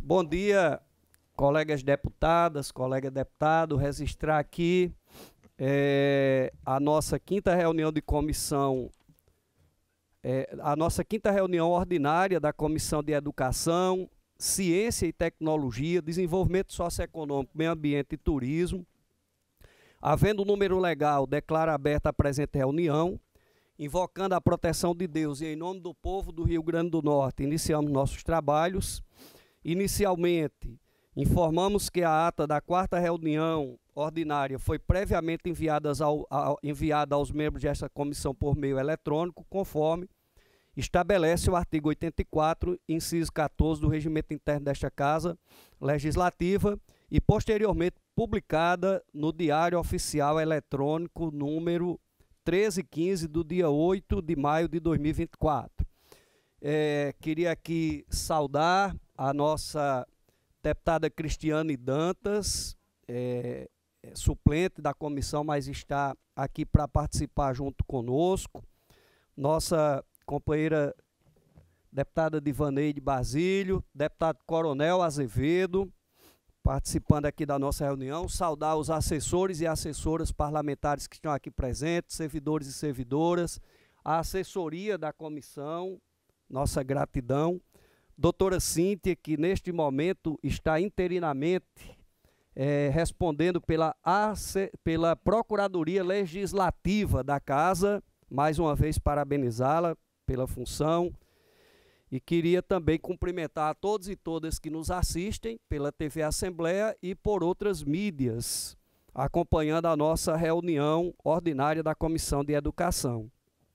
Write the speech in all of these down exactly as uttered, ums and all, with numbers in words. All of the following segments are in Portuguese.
Bom dia, colegas deputadas, colega deputado, registrar aqui é, a nossa quinta reunião de comissão, é, a nossa quinta reunião ordinária da Comissão de Educação, Ciência e Tecnologia, Desenvolvimento Socioeconômico, Meio Ambiente e Turismo. Havendo número legal, declaro aberta a presente reunião, invocando a proteção de Deus e em nome do povo do Rio Grande do Norte, iniciamos nossos trabalhos. Inicialmente, informamos que a ata da quarta reunião ordinária foi previamente enviada, ao, ao, enviada aos membros desta comissão por meio eletrônico, conforme estabelece o artigo oitenta e quatro, inciso quatorze do Regimento Interno desta Casa Legislativa e posteriormente publicada no Diário Oficial Eletrônico número treze quinze do dia oito de maio de dois mil e vinte e quatro. É, queria aqui saudar a nossa deputada Cristiane Dantas, é, é, suplente da comissão, mas está aqui para participar junto conosco. Nossa companheira deputada Divaneide Basílio, deputado Coronel Azevedo, participando aqui da nossa reunião. Saudar os assessores e assessoras parlamentares que estão aqui presentes, servidores e servidoras, a assessoria da comissão, nossa gratidão. Doutora Cíntia, que neste momento está interinamente é, respondendo pela, pela Procuradoria Legislativa da Casa, mais uma vez parabenizá-la pela função. E queria também cumprimentar a todos e todas que nos assistem pela T V Assembleia e por outras mídias, acompanhando a nossa reunião ordinária da Comissão de Educação.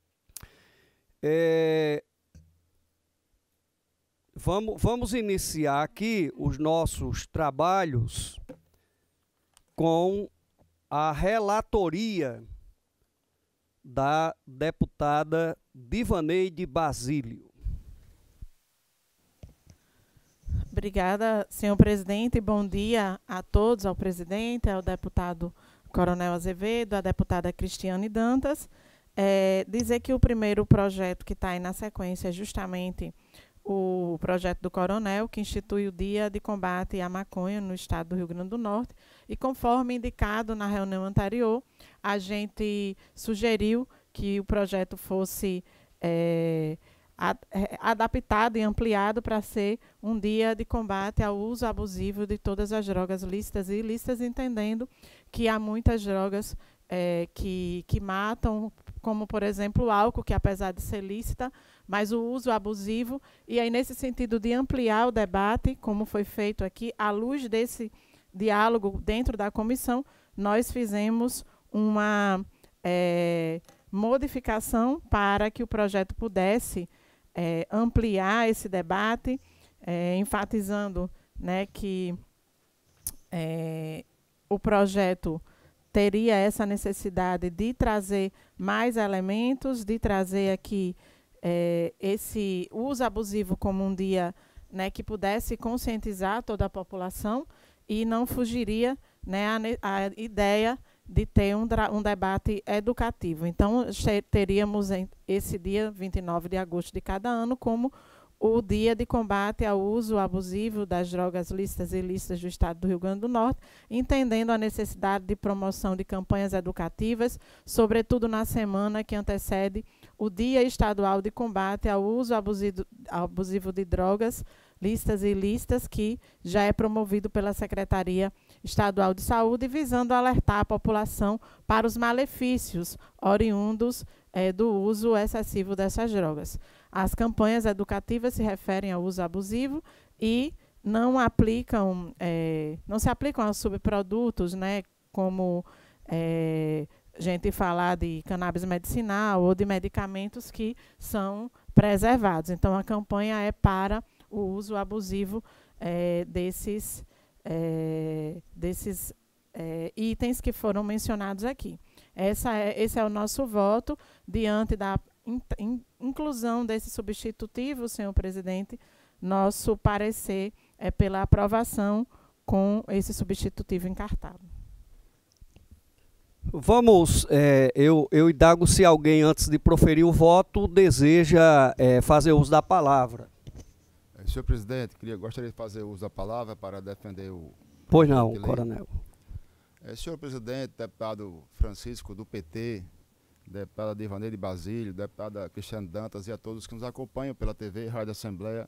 É, vamos, vamos iniciar aqui os nossos trabalhos com a relatoria da deputada Divaneide Basílio. Obrigada, senhor presidente. Bom dia a todos, ao presidente, ao deputado Coronel Azevedo, à deputada Cristiane Dantas. É, dizer que o primeiro projeto que está aí na sequência é justamente o projeto do Coronel, que institui o Dia de Combate à Maconha no estado do Rio Grande do Norte. E conforme indicado na reunião anterior, a gente sugeriu que o projeto fosse é, adaptado e ampliado para ser um dia de combate ao uso abusivo de todas as drogas lícitas e ilícitas, entendendo que há muitas drogas é, que, que matam, como, por exemplo, o álcool, que apesar de ser lícita, mas o uso abusivo. E aí, nesse sentido de ampliar o debate, como foi feito aqui, à luz desse diálogo dentro da comissão, nós fizemos uma é, modificação para que o projeto pudesse É, ampliar esse debate, é, enfatizando, né, que é, o projeto teria essa necessidade de trazer mais elementos, de trazer aqui é, esse uso abusivo como um dia, né, que pudesse conscientizar toda a população e não fugiria, né, a, a ideia de ter um, um debate educativo. Então, teríamos esse dia, vinte e nove de agosto de cada ano, como o dia de combate ao uso abusivo das drogas lícitas e ilícitas do estado do Rio Grande do Norte, entendendo a necessidade de promoção de campanhas educativas, sobretudo na semana que antecede o Dia Estadual de Combate ao Uso abusivo, abusivo de drogas lícitas e ilícitas, que já é promovido pela Secretaria Estadual de Saúde, visando alertar a população para os malefícios oriundos é, do uso excessivo dessas drogas. As campanhas educativas se referem ao uso abusivo e não aplicam, é, não se aplicam a subprodutos, né, como é, gente falar de cannabis medicinal ou de medicamentos que são preservados. Então, a campanha é para o uso abusivo é, desses, é, desses é, itens que foram mencionados aqui. Essa é, esse é o nosso voto diante da in, in, inclusão desse substitutivo, senhor presidente. Nosso parecer é pela aprovação com esse substitutivo encartado. Vamos, é, eu, eu indago se alguém, antes de proferir o voto, deseja é, fazer uso da palavra. senhor presidente, queria, gostaria de fazer uso da palavra para defender o... Pois não, coronel. É, senhor presidente, deputado Francisco do P T, deputada Divanei de Basílio, deputada Cristiane Dantas e a todos que nos acompanham pela T V, Rádio Assembleia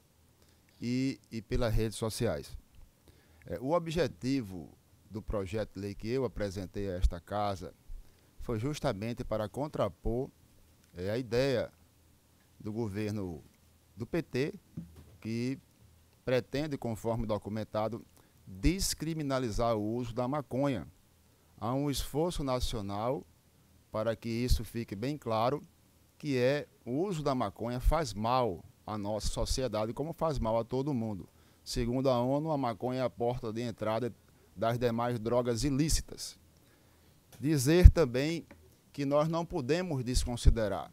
e, e pelas redes sociais. É, o objetivo do projeto de lei que eu apresentei a esta casa foi justamente para contrapor é, a ideia do governo do P T, que pretende, conforme documentado, descriminalizar o uso da maconha. Há um esforço nacional para que isso fique bem claro, que é o uso da maconha faz mal à nossa sociedade, como faz mal a todo mundo. Segundo a ONU, a maconha é a porta de entrada das demais drogas ilícitas. Dizer também que nós não podemos desconsiderar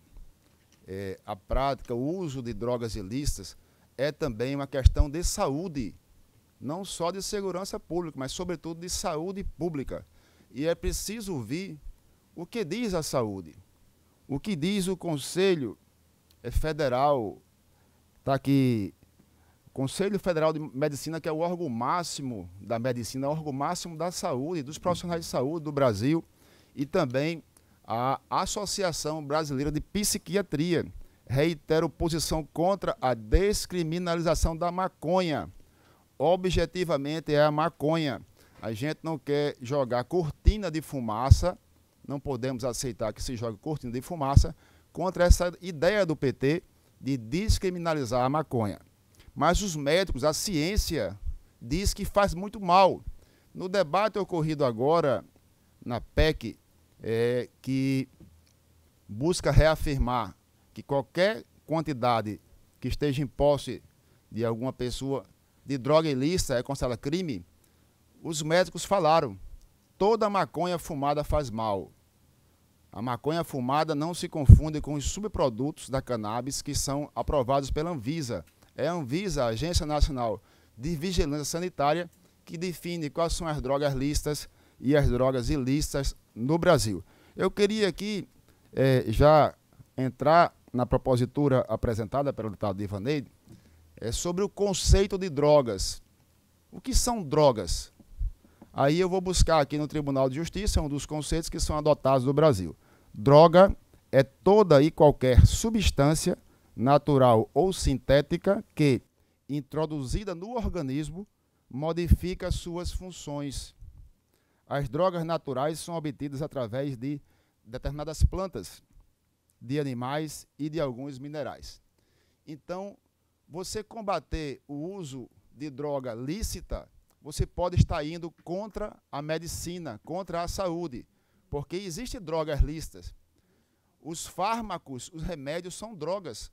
é, a prática, o uso de drogas ilícitas é também uma questão de saúde, não só de segurança pública, mas sobretudo de saúde pública. E é preciso ouvir o que diz a saúde, o que diz o Conselho Federal, está aqui, Conselho Federal de Medicina, que é o órgão máximo da medicina, o órgão máximo da saúde, dos profissionais de saúde do Brasil, e também a Associação Brasileira de Psiquiatria. Reitero posição contra a descriminalização da maconha. Objetivamente é a maconha. A gente não quer jogar cortina de fumaça, não podemos aceitar que se jogue cortina de fumaça contra essa ideia do P T de descriminalizar a maconha. Mas os médicos, a ciência, diz que faz muito mal. No debate ocorrido agora na P E C, é, que busca reafirmar que qualquer quantidade que esteja em posse de alguma pessoa de droga ilícita é considerada crime, os médicos falaram, toda maconha fumada faz mal. A maconha fumada não se confunde com os subprodutos da cannabis que são aprovados pela Anvisa. É a Anvisa, a Agência Nacional de Vigilância Sanitária, que define quais são as drogas lícitas e as drogas ilícitas no Brasil. Eu queria aqui é, já entrar na propositura apresentada pelo deputado Divanei é, sobre o conceito de drogas. O que são drogas? Aí eu vou buscar aqui no Tribunal de Justiça um dos conceitos que são adotados no Brasil. Droga é toda e qualquer substância natural ou sintética que, introduzida no organismo, modifica suas funções. As drogas naturais são obtidas através de determinadas plantas, de animais e de alguns minerais. Então, você combater o uso de droga lícita, você pode estar indo contra a medicina, contra a saúde, porque existem drogas lícitas. Os fármacos, os remédios são drogas,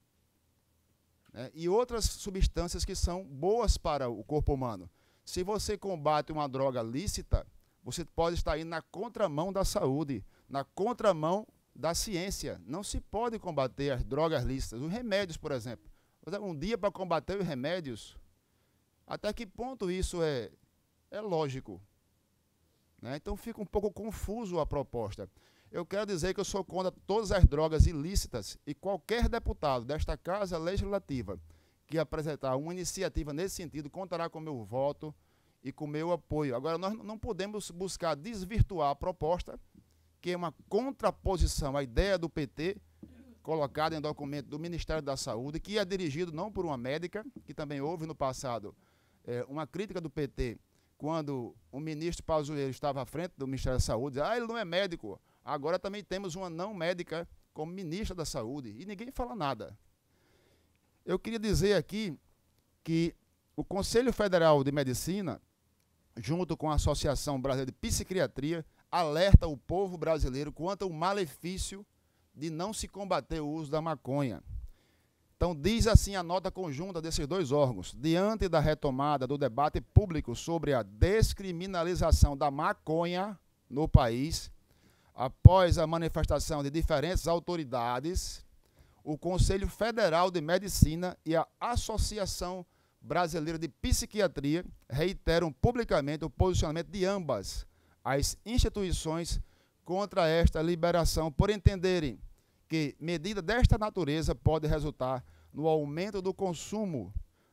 né? E outras substâncias que são boas para o corpo humano. Se você combate uma droga lícita, você pode estar indo na contramão da saúde, na contramão da ciência. Não se pode combater as drogas lícitas, os remédios, por exemplo. Um dia para combater os remédios, até que ponto isso é, é lógico? Né? Então fica um pouco confuso a proposta. Eu quero dizer que eu sou contra todas as drogas ilícitas e qualquer deputado desta Casa Legislativa que apresentar uma iniciativa nesse sentido contará com meu voto e com meu apoio. Agora, nós não podemos buscar desvirtuar a proposta, que é uma contraposição à ideia do P T, colocada em documento do Ministério da Saúde, que é dirigido não por uma médica, que também houve no passado é, uma crítica do P T, quando o ministro Pazuello estava à frente do Ministério da Saúde, ah, ele não é médico. Agora também temos uma não médica como ministra da Saúde, e ninguém fala nada. Eu queria dizer aqui que o Conselho Federal de Medicina, junto com a Associação Brasileira de Psiquiatria, alerta o povo brasileiro quanto ao malefício de não se combater o uso da maconha. Então, diz assim a nota conjunta desses dois órgãos: diante da retomada do debate público sobre a descriminalização da maconha no país, após a manifestação de diferentes autoridades, o Conselho Federal de Medicina e a Associação Brasileira de Psiquiatria reiteram publicamente o posicionamento de ambas as instituições contra esta liberação, por entenderem que medida desta natureza pode resultar no aumento do consumo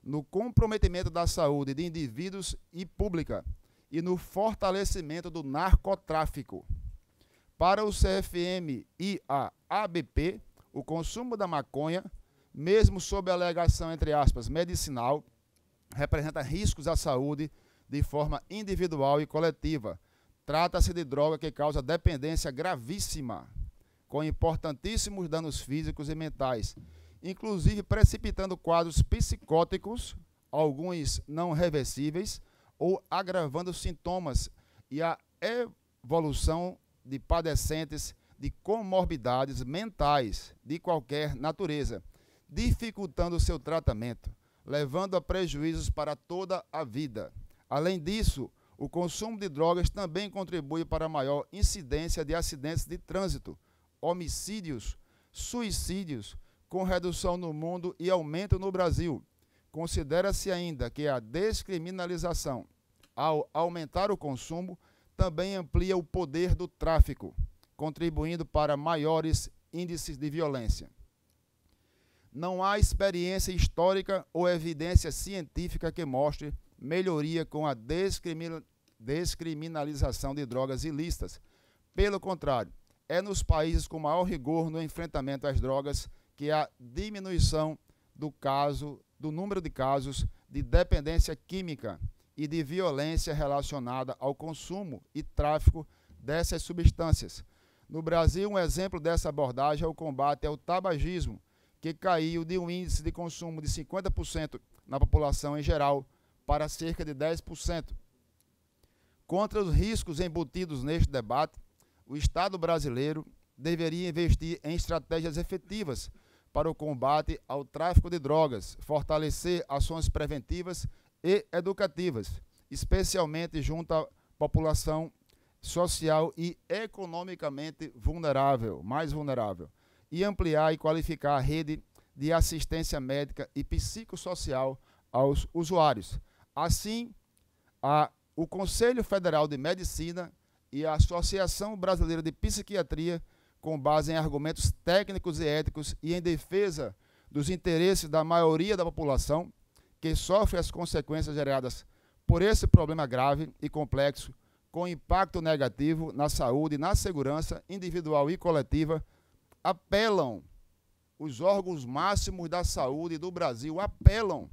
no comprometimento da saúde de indivíduos e pública e no fortalecimento do narcotráfico. Para o C F M e a A B P, o consumo da maconha, mesmo sob a alegação, entre aspas, medicinal, representa riscos à saúde de forma individual e coletiva. Trata-se de droga que causa dependência gravíssima, com importantíssimos danos físicos e mentais, inclusive precipitando quadros psicóticos, alguns não reversíveis, ou agravando sintomas e a evolução de padecentes de comorbidades mentais de qualquer natureza, dificultando seu tratamento, levando a prejuízos para toda a vida. Além disso, o consumo de drogas também contribui para a maior incidência de acidentes de trânsito, homicídios, suicídios, com redução no mundo e aumento no Brasil. Considera-se ainda que a descriminalização, ao aumentar o consumo, também amplia o poder do tráfico, contribuindo para maiores índices de violência. Não há experiência histórica ou evidência científica que mostre melhoria com a descriminalização de drogas ilícitas. Pelo contrário, é nos países com maior rigor no enfrentamento às drogas que há diminuição do, caso, do número de casos de dependência química e de violência relacionada ao consumo e tráfico dessas substâncias. No Brasil, um exemplo dessa abordagem é o combate ao tabagismo, que caiu de um índice de consumo de cinquenta por cento na população em geral para cerca de dez por cento. Contra os riscos embutidos neste debate, o Estado brasileiro deveria investir em estratégias efetivas para o combate ao tráfico de drogas, fortalecer ações preventivas e educativas, especialmente junto à população social e economicamente vulnerável, mais vulnerável, e ampliar e qualificar a rede de assistência médica e psicossocial aos usuários. Assim, a, o Conselho Federal de Medicina e a Associação Brasileira de Psiquiatria, com base em argumentos técnicos e éticos e em defesa dos interesses da maioria da população, que sofre as consequências geradas por esse problema grave e complexo, com impacto negativo na saúde e na segurança individual e coletiva, apelam, os órgãos máximos da saúde do Brasil apelam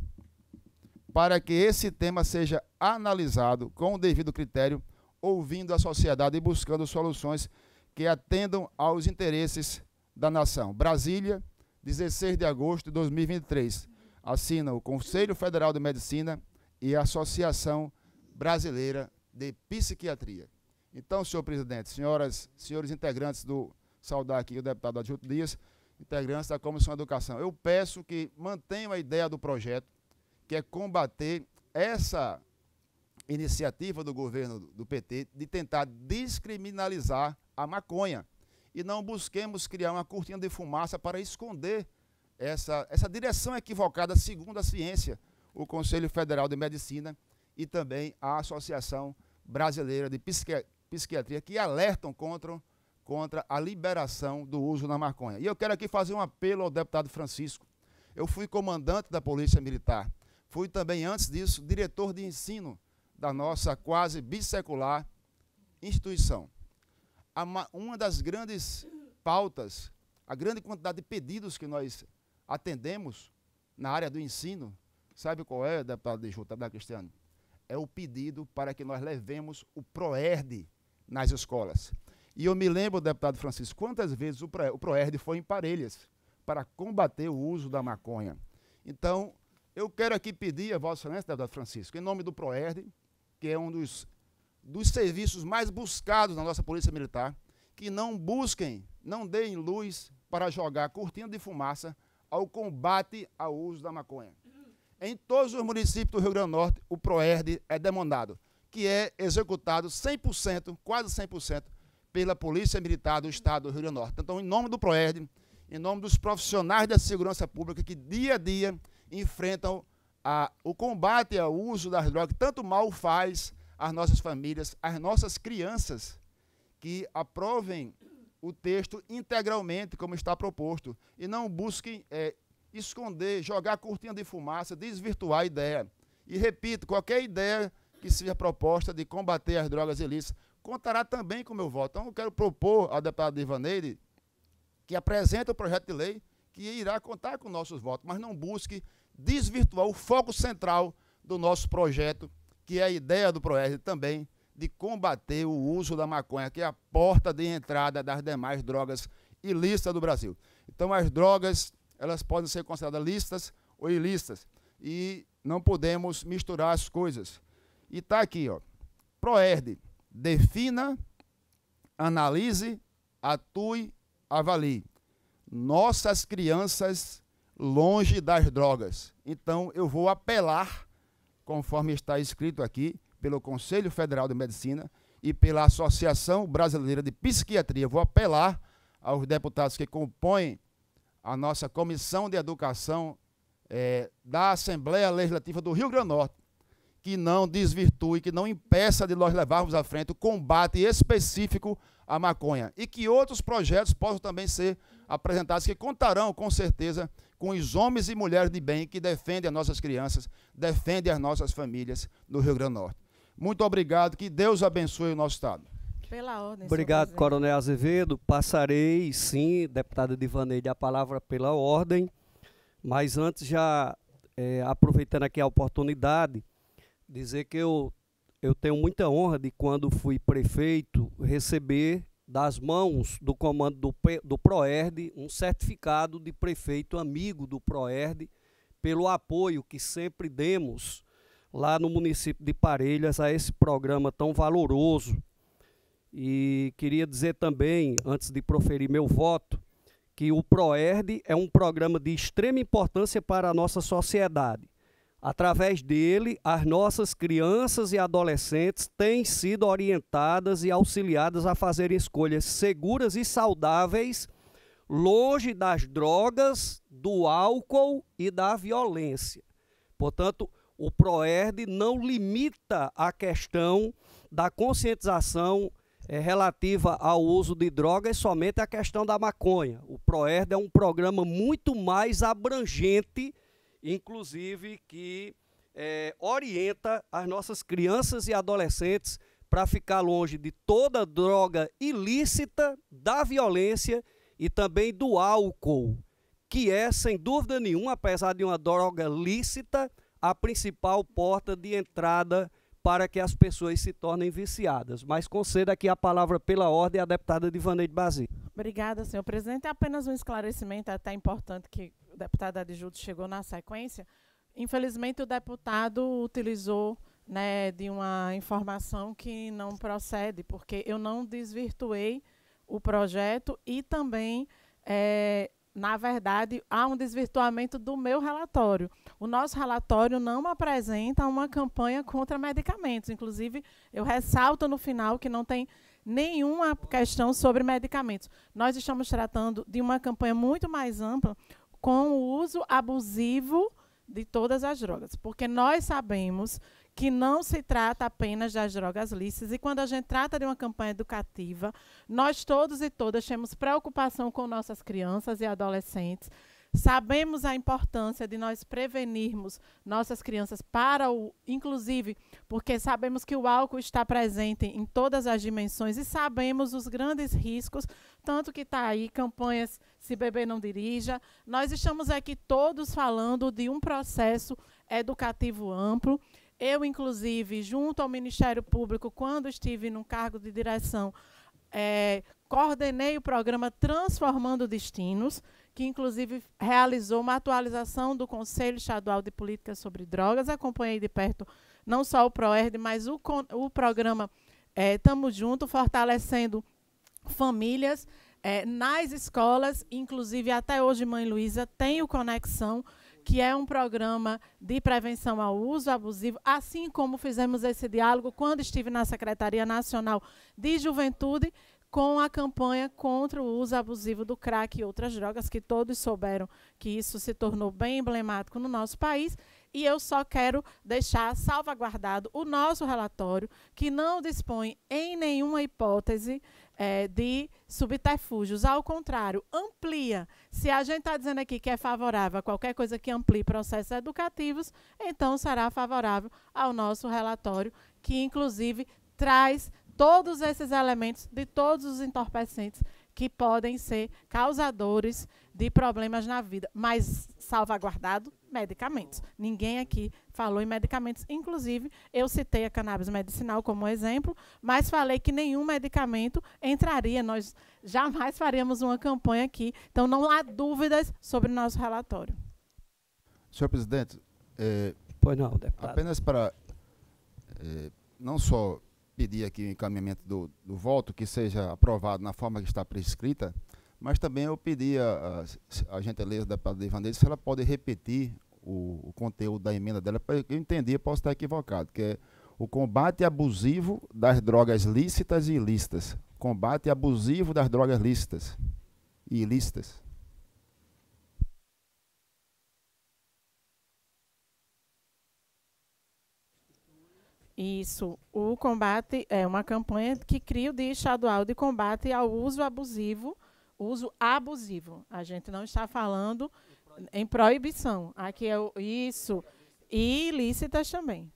para que esse tema seja analisado com o devido critério, ouvindo a sociedade e buscando soluções que atendam aos interesses da nação. Brasília, dezesseis de agosto de dois mil e vinte e três. Assina o Conselho Federal de Medicina e a Associação Brasileira de Psiquiatria. Então, senhor presidente, senhoras, senhores integrantes do, saudar aqui o deputado Adjunto Dias, integrantes da Comissão de Educação, eu peço que mantenham a ideia do projeto, que é combater essa iniciativa do governo do P T de tentar descriminalizar a maconha e não busquemos criar uma cortina de fumaça para esconder essa, essa direção equivocada, segundo a ciência, o Conselho Federal de Medicina e também a Associação Brasileira de Psiqui- Psiquiatria, que alertam contra, contra a liberação do uso da maconha. E eu quero aqui fazer um apelo ao deputado Francisco. Eu fui comandante da Polícia Militar, fui também, antes disso, diretor de ensino da nossa quase bissecular instituição. Uma das grandes pautas, a grande quantidade de pedidos que nós atendemos na área do ensino, sabe qual é, deputado de Juta, da Cristiano? É o pedido para que nós levemos o PROERD nas escolas. E eu me lembro, deputado Francisco, quantas vezes o PROERD foi em Parelhas para combater o uso da maconha. Então, eu quero aqui pedir a Vossa Excelência, deputado Francisco, em nome do PROERD, que é um dos, dos serviços mais buscados na nossa Polícia Militar, que não busquem, não deem luz para jogar cortina de fumaça ao combate ao uso da maconha. Em todos os municípios do Rio Grande do Norte, o PROERD é demandado, que é executado cem por cento, quase cem por cento, pela Polícia Militar do Estado do Rio Grande do Norte. Então, em nome do PROERD, em nome dos profissionais da segurança pública que dia a dia enfrentam a, o combate ao uso das drogas, que tanto mal faz às nossas famílias, às nossas crianças, que aprovem o texto integralmente, como está proposto, e não busquem é, esconder, jogar cortina de fumaça, desvirtuar a ideia. E repito, qualquer ideia que seja proposta de combater as drogas ilícitas contará também com o meu voto. Então, eu quero propor ao deputado Divaneide que apresente o projeto de lei que irá contar com nossos votos, mas não busque desvirtuar o foco central do nosso projeto, que é a ideia do PROERD também, de combater o uso da maconha, que é a porta de entrada das demais drogas ilícitas do Brasil. Então, as drogas, elas podem ser consideradas lícitas ou ilícitas, e não podemos misturar as coisas. E está aqui, ó, PROERD, defina, analise, atue, avalie. Nossas crianças longe das drogas. Então, eu vou apelar, conforme está escrito aqui, pelo Conselho Federal de Medicina e pela Associação Brasileira de Psiquiatria, vou apelar aos deputados que compõem a nossa Comissão de Educação é, da Assembleia Legislativa do Rio Grande do Norte, que não desvirtue, que não impeça de nós levarmos à frente o combate específico à maconha e que outros projetos possam também ser apresentados, que contarão, com certeza, com os homens e mulheres de bem que defendem as nossas crianças, defendem as nossas famílias no Rio Grande do Norte. Muito obrigado, que Deus abençoe o nosso Estado. Pela ordem, obrigado, Coronel Azevedo. Passarei, sim, deputada Divaneide, a palavra pela ordem, mas antes, já é, aproveitando aqui a oportunidade, dizer que eu, eu tenho muita honra de, quando fui prefeito, receber das mãos do comando do, do PROERD um certificado de prefeito amigo do PROERD, pelo apoio que sempre demos lá no município de Parelhas a esse programa tão valoroso. E queria dizer também, antes de proferir meu voto, que o PROERD é um programa de extrema importância para a nossa sociedade. Através dele, as nossas crianças e adolescentes têm sido orientadas e auxiliadas a fazerem escolhas seguras e saudáveis, longe das drogas, do álcool e da violência. Portanto, o PROERD não limita a questão da conscientização é, relativa ao uso de drogas somente à questão da maconha. O PROERD é um programa muito mais abrangente, inclusive que é, orienta as nossas crianças e adolescentes para ficar longe de toda droga ilícita, da violência e também do álcool, que é, sem dúvida nenhuma, apesar de uma droga lícita, a principal porta de entrada para que as pessoas se tornem viciadas. Mas concedo aqui a palavra pela ordem à deputada Divaneide Basílio. Obrigada, senhor presidente. Apenas um esclarecimento até importante que o deputado adjunto chegou na sequência. Infelizmente, o deputado utilizou, né, de uma informação que não procede, porque eu não desvirtuei o projeto e também, é, na verdade, há um desvirtuamento do meu relatório. O nosso relatório não apresenta uma campanha contra medicamentos. Inclusive, eu ressalto no final que não tem nenhuma questão sobre medicamentos. Nós estamos tratando de uma campanha muito mais ampla com o uso abusivo de todas as drogas, porque nós sabemos que não se trata apenas das drogas lícitas, e quando a gente trata de uma campanha educativa, nós todos e todas temos preocupação com nossas crianças e adolescentes, sabemos a importância de nós prevenirmos nossas crianças para o, inclusive, porque sabemos que o álcool está presente em todas as dimensões e sabemos os grandes riscos, tanto que está aí campanhas Se Beber Não Dirija. Nós estamos aqui todos falando de um processo educativo amplo. Eu, inclusive, junto ao Ministério Público, quando estive no cargo de direção, é, coordenei o programa Transformando Destinos, que, inclusive, realizou uma atualização do Conselho Estadual de Políticas sobre Drogas. Acompanhei de perto não só o PROERD, mas o, o programa é, Tamo Junto, fortalecendo famílias é, nas escolas. Inclusive, até hoje, Mãe Luísa tem o Conexão, que é um programa de prevenção ao uso abusivo, assim como fizemos esse diálogo quando estive na Secretaria Nacional de Juventude, com a campanha contra o uso abusivo do crack e outras drogas, que todos souberam que isso se tornou bem emblemático no nosso país. E eu só quero deixar salvaguardado o nosso relatório, que não dispõe em nenhuma hipótese é, de subterfúgios. Ao contrário, amplia. Se a gente está dizendo aqui que é favorável a qualquer coisa que amplie processos educativos, então será favorável ao nosso relatório, que inclusive traz todos esses elementos de todos os entorpecentes que podem ser causadores de problemas na vida, mas salvaguardado medicamentos. Ninguém aqui falou em medicamentos, inclusive eu citei a cannabis medicinal como exemplo, mas falei que nenhum medicamento entraria, nós jamais faríamos uma campanha aqui, então não há dúvidas sobre o nosso relatório. Senhor presidente, é, pois não, deputado. Apenas para é, não só pedir aqui o encaminhamento do, do voto, que seja aprovado na forma que está prescrita, mas também eu pedi a, a, a gentileza da deputada Ivanilde se ela pode repetir o, o conteúdo da emenda dela, para eu entender, posso estar equivocado, que é o combate abusivo das drogas lícitas e ilícitas. Combate abusivo das drogas lícitas e ilícitas. Isso, o combate é uma campanha que cria o Dia Estadual de Combate ao Uso Abusivo, uso abusivo. A gente não está falando em proibição. Aqui é o, isso, e ilícitas também.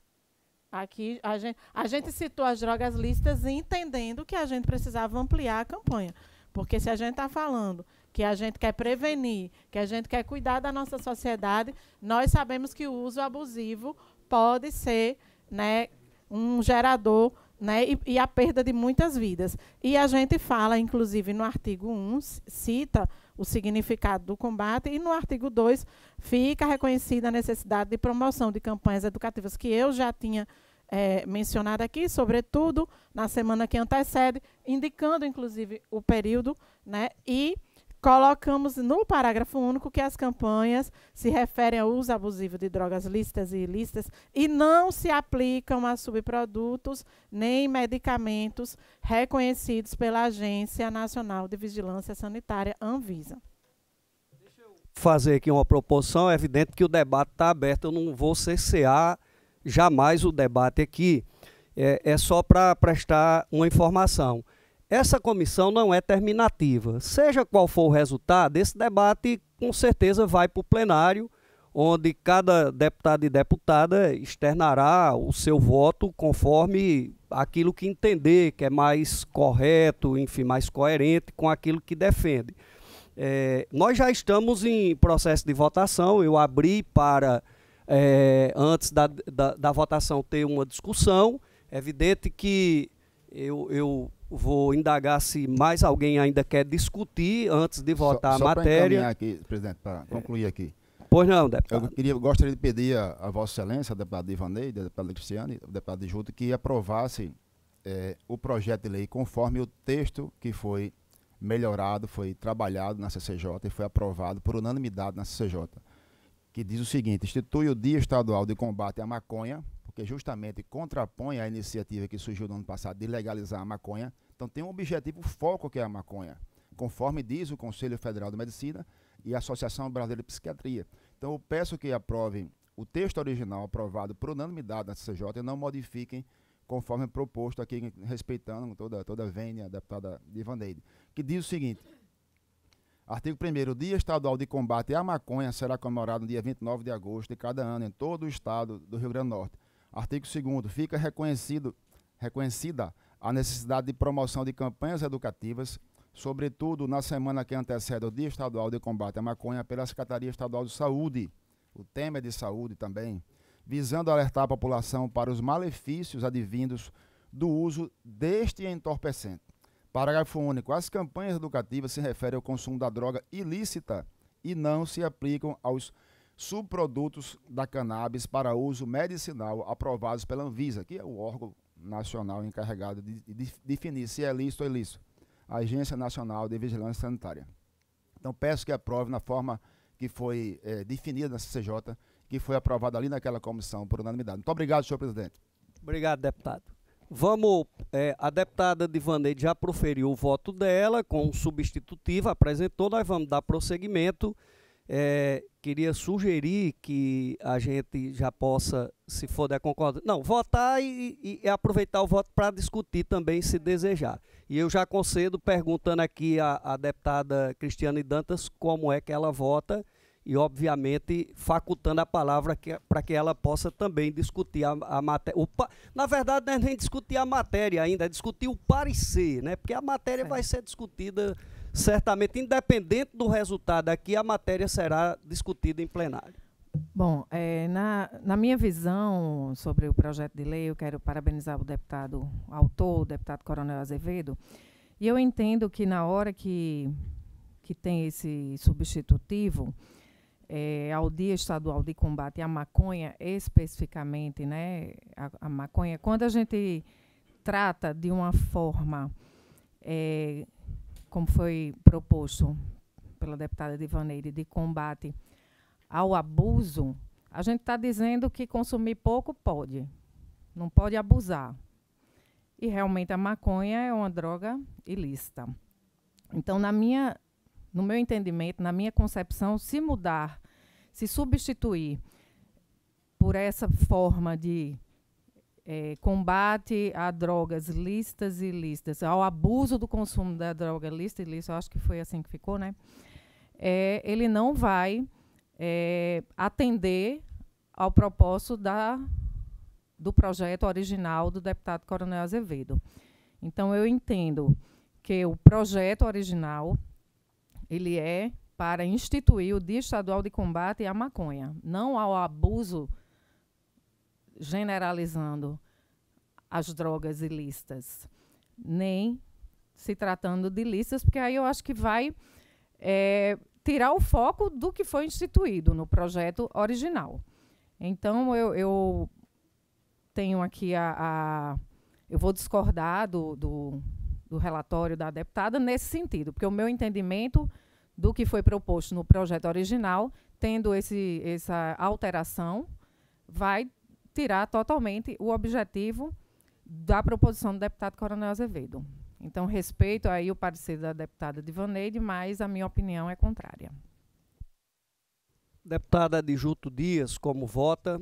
Aqui a gente, a gente citou as drogas lícitas entendendo que a gente precisava ampliar a campanha. Porque se a gente está falando que a gente quer prevenir, que a gente quer cuidar da nossa sociedade, nós sabemos que o uso abusivo pode ser, né, um gerador, né, e, e a perda de muitas vidas. E a gente fala, inclusive, no artigo um, cita o significado do combate, e no artigo dois fica reconhecida a necessidade de promoção de campanhas educativas, que eu já tinha é, mencionado aqui, sobretudo na semana que antecede, indicando, inclusive, o período, né, e colocamos no parágrafo único que as campanhas se referem ao uso abusivo de drogas lícitas e ilícitas e não se aplicam a subprodutos nem medicamentos reconhecidos pela Agência Nacional de Vigilância Sanitária, Anvisa. Deixa eu fazer aqui uma proposição. É evidente que o debate está aberto, eu não vou cercear jamais o debate aqui. É, é só para prestar uma informação. Essa comissão não é terminativa. Seja qual for o resultado, esse debate com certeza vai para o plenário, onde cada deputado e deputada externará o seu voto conforme aquilo que entender que é mais correto, enfim, mais coerente com aquilo que defende. É, nós já estamos em processo de votação, eu abri para, é, antes da, da, da votação, ter uma discussão. É evidente que eu... eu vou indagar se mais alguém ainda quer discutir antes de votar só, só a matéria. Só aqui, presidente, para concluir aqui. Pois não, deputado. Eu queria, gostaria de pedir a, a Vossa Excelência, a deputada Ivanilde, a deputada Cristiane, a deputada Júlio, que aprovasse é, o projeto de lei conforme o texto que foi melhorado, foi trabalhado na C C J e foi aprovado por unanimidade na C C J, que diz o seguinte: institui o Dia Estadual de Combate à Maconha, porque justamente contrapõe a iniciativa que surgiu no ano passado de legalizar a maconha. Então tem um objetivo foco, que é a maconha, conforme diz o Conselho Federal de Medicina e a Associação Brasileira de Psiquiatria. Então eu peço que aprovem o texto original aprovado por unanimidade na C C J e não modifiquem conforme proposto aqui, respeitando toda, toda a vênia da deputada Ivanilde, que diz o seguinte: artigo primeiro, o Dia Estadual de Combate à Maconha será comemorado no dia vinte e nove de agosto de cada ano em todo o estado do Rio Grande do Norte. Artigo segundo, fica reconhecido, reconhecida a necessidade de promoção de campanhas educativas, sobretudo na semana que antecede o Dia Estadual de Combate à Maconha, pela Secretaria Estadual de Saúde, o tema é de saúde também, visando alertar a população para os malefícios advindos do uso deste entorpecente. Parágrafo único. As campanhas educativas se referem ao consumo da droga ilícita e não se aplicam aos subprodutos da cannabis para uso medicinal aprovados pela Anvisa, que é o órgão nacional encarregado de, de definir se é lícito ou ilícito, a Agência Nacional de Vigilância Sanitária. Então peço que aprove na forma que foi é, definida na C C J, que foi aprovada ali naquela comissão por unanimidade. Muito obrigado, senhor presidente. Obrigado, deputado. Vamos, é, a deputada Ivanilde já proferiu o voto dela com substitutivo, apresentou, nós vamos dar prosseguimento. É, queria sugerir que a gente já possa, se for da concordância, não, votar e, e, e aproveitar o voto para discutir também, se desejar. E eu já concedo perguntando aqui à, à deputada Cristiane Dantas como é que ela vota e, obviamente, facultando a palavra para que ela possa também discutir a, a matéria. O, na verdade, não é nem discutir a matéria ainda, é discutir o parecer, né? Porque a matéria é. vai ser discutida certamente, independente do resultado aqui, a matéria será discutida em plenário. Bom, é, na, na minha visão sobre o projeto de lei, eu quero parabenizar o deputado autor, o deputado Coronel Azevedo, e eu entendo que na hora que, que tem esse substitutivo, é, ao Dia Estadual de Combate à Maconha, especificamente, né, a, a maconha, quando a gente trata de uma forma... É, como foi proposto pela deputada Divaneide, de combate ao abuso, a gente está dizendo que consumir pouco pode, não pode abusar. E realmente a maconha é uma droga ilícita. Então, na minha, no meu entendimento, na minha concepção, se mudar, se substituir por essa forma de É, combate a drogas lícitas e ilícitas, ao abuso do consumo da droga lícita e ilícita, eu acho que foi assim que ficou, né? É, ele não vai é, atender ao propósito da, do projeto original do deputado Coronel Azevedo. Então, eu entendo que o projeto original ele é para instituir o Dia Estadual de Combate à Maconha, não ao abuso generalizando as drogas ilícitas, nem se tratando de ilícitas, porque aí eu acho que vai é, tirar o foco do que foi instituído no projeto original. Então, eu, eu tenho aqui a, a... Eu vou discordar do, do, do relatório da deputada nesse sentido, porque o meu entendimento do que foi proposto no projeto original, tendo esse, essa alteração, vai tirar totalmente o objetivo da proposição do deputado Coronel Azevedo. Então, respeito aí o parecer da deputada Divaneide, mas a minha opinião é contrária. Deputada Adjuto Dias, como vota?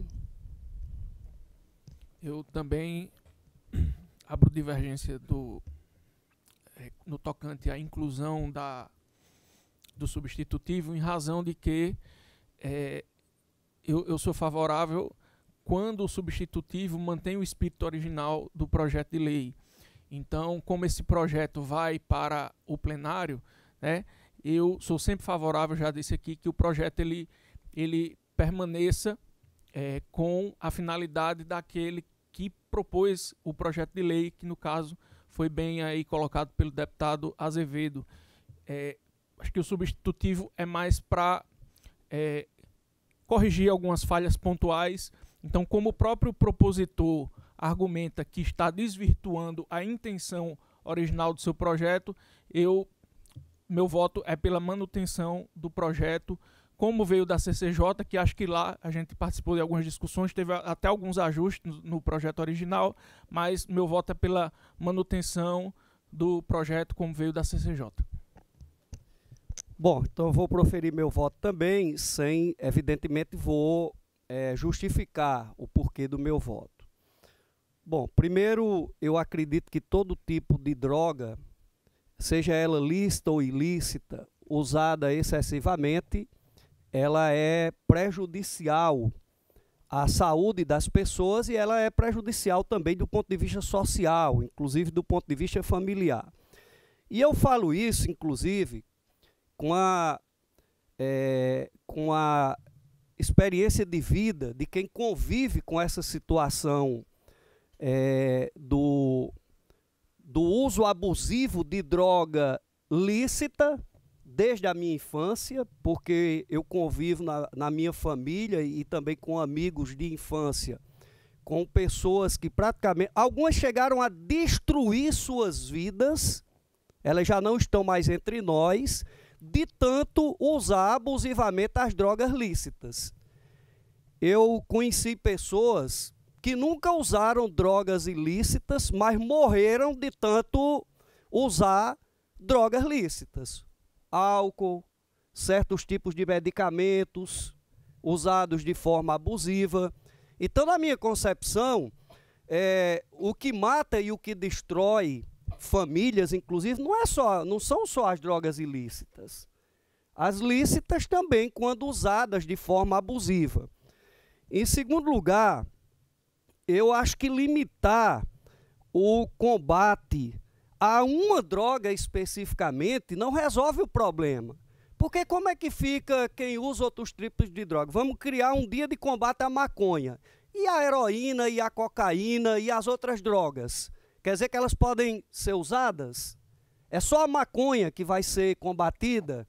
Eu também abro divergência do, é, no tocante à inclusão da, do substitutivo, em razão de que é, eu, eu sou favorável quando o substitutivo mantém o espírito original do projeto de lei. Então, como esse projeto vai para o plenário, né, eu sou sempre favorável, já disse aqui, que o projeto ele, ele permaneça é, com a finalidade daquele que propôs o projeto de lei, que no caso foi bem aí colocado pelo deputado Azevedo. É, acho que o substitutivo é mais para é, corrigir algumas falhas pontuais. Então, como o próprio propositor argumenta que está desvirtuando a intenção original do seu projeto, eu, meu voto é pela manutenção do projeto, como veio da C C J, que acho que lá a gente participou de algumas discussões, teve até alguns ajustes no, no projeto original, mas meu voto é pela manutenção do projeto como veio da C C J. Bom, então eu vou proferir meu voto também, sem, evidentemente, vou é, justificar o porquê do meu voto. Bom, primeiro, eu acredito que todo tipo de droga, seja ela lícita ou ilícita, usada excessivamente, ela é prejudicial à saúde das pessoas e ela é prejudicial também do ponto de vista social, inclusive do ponto de vista familiar. E eu falo isso, inclusive, com a, é, com a experiência de vida de quem convive com essa situação é, do, do uso abusivo de droga lícita, desde a minha infância, porque eu convivo na, na minha família e também com amigos de infância, com pessoas que praticamente, algumas chegaram a destruir suas vidas, elas já não estão mais entre nós, de tanto usar abusivamente as drogas lícitas. Eu conheci pessoas que nunca usaram drogas ilícitas, mas morreram de tanto usar drogas lícitas. Álcool, certos tipos de medicamentos usados de forma abusiva. Então, na minha concepção, é, o que mata e o que destrói famílias, inclusive, não, é só, não são só as drogas ilícitas. As lícitas também, quando usadas de forma abusiva. Em segundo lugar, eu acho que limitar o combate a uma droga especificamente não resolve o problema. Porque como é que fica quem usa outros tipos de droga? Vamos criar um dia de combate à maconha. E a heroína, e a cocaína, e as outras drogas? Quer dizer que elas podem ser usadas? É só a maconha que vai ser combatida?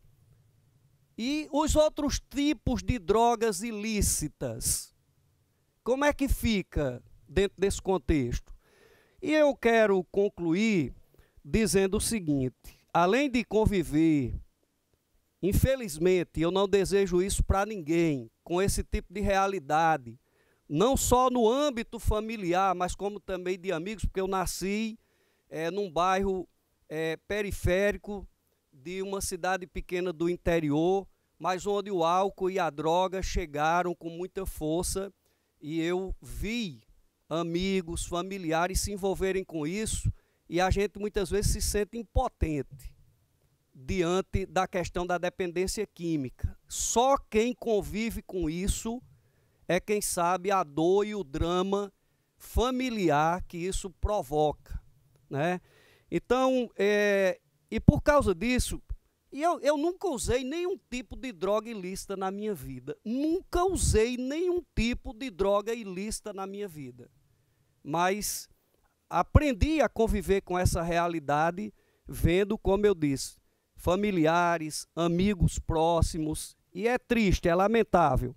E os outros tipos de drogas ilícitas? Como é que fica dentro desse contexto? E eu quero concluir dizendo o seguinte: além de conviver, infelizmente, eu não desejo isso para ninguém, com esse tipo de realidade, não só no âmbito familiar, mas como também de amigos, porque eu nasci é, num bairro é, periférico de uma cidade pequena do interior, mas onde o álcool e a droga chegaram com muita força, e eu vi amigos, familiares se envolverem com isso, e a gente muitas vezes se sente impotente diante da questão da dependência química. Só quem convive com isso é quem sabe a dor e o drama familiar que isso provoca, né? Então, é, e por causa disso, e eu, eu nunca usei nenhum tipo de droga ilícita na minha vida. Nunca usei nenhum tipo de droga ilícita na minha vida. Mas aprendi a conviver com essa realidade, vendo, como eu disse, familiares, amigos próximos, e é triste, é lamentável.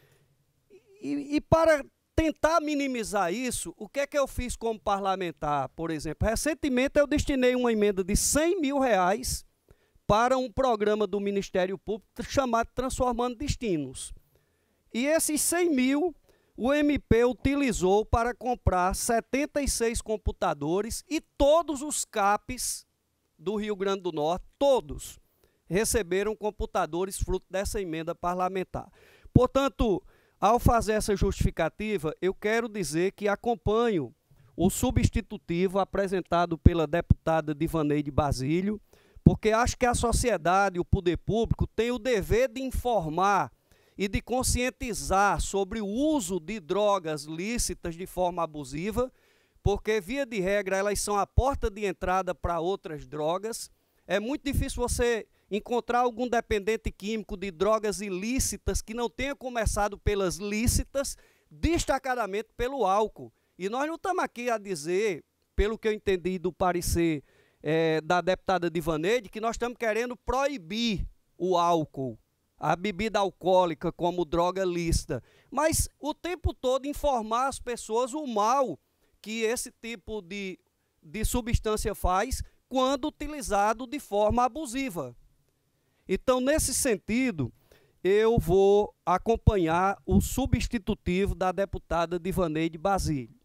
E, e para tentar minimizar isso, o que é que eu fiz como parlamentar, por exemplo? Recentemente eu destinei uma emenda de cem mil reais para um programa do Ministério Público chamado Transformando Destinos. E esses cem mil, o M P utilizou para comprar setenta e seis computadores e todos os C A Ps do Rio Grande do Norte, todos, receberam computadores fruto dessa emenda parlamentar. Portanto, ao fazer essa justificativa, eu quero dizer que acompanho o substitutivo apresentado pela deputada Divaneide Basílio, porque acho que a sociedade, o poder público, tem o dever de informar e de conscientizar sobre o uso de drogas lícitas de forma abusiva, porque, via de regra, elas são a porta de entrada para outras drogas. É muito difícil você encontrar algum dependente químico de drogas ilícitas que não tenha começado pelas lícitas, destacadamente pelo álcool. E nós não estamos aqui a dizer, pelo que eu entendi do parecer é, da deputada Divaneide, que nós estamos querendo proibir o álcool, a bebida alcoólica como droga lícita, mas o tempo todo informar as pessoas o mal que esse tipo de, de substância faz quando utilizado de forma abusiva. Então, nesse sentido, eu vou acompanhar o substitutivo da deputada Divaneide Basílio.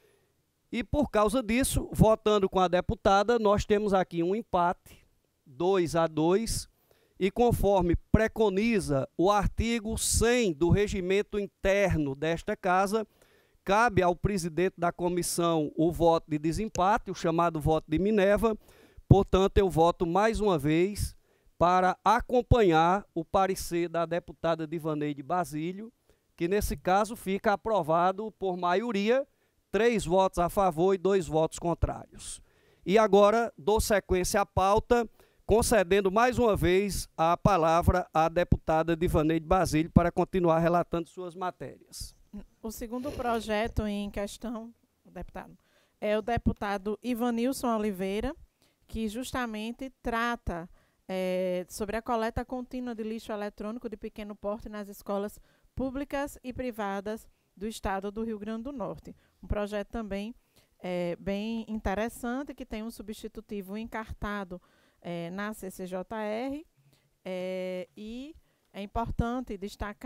E por causa disso, votando com a deputada, nós temos aqui um empate, dois a dois, e conforme preconiza o artigo cem do regimento interno desta casa, cabe ao presidente da comissão o voto de desempate, o chamado voto de Minerva. Portanto, eu voto mais uma vez para acompanhar o parecer da deputada Divaneide Basílio, que nesse caso fica aprovado por maioria, três votos a favor e dois votos contrários. E agora dou sequência à pauta, concedendo mais uma vez a palavra à deputada Divaneide Basílio para continuar relatando suas matérias. O segundo projeto em questão, deputado, é o deputado Ivanilson Oliveira, que justamente trata é, sobre a coleta contínua de lixo eletrônico de pequeno porte nas escolas públicas e privadas do estado do Rio Grande do Norte. Um projeto também é, bem interessante, que tem um substitutivo encartado é, na C C J R, é, e é importante destacar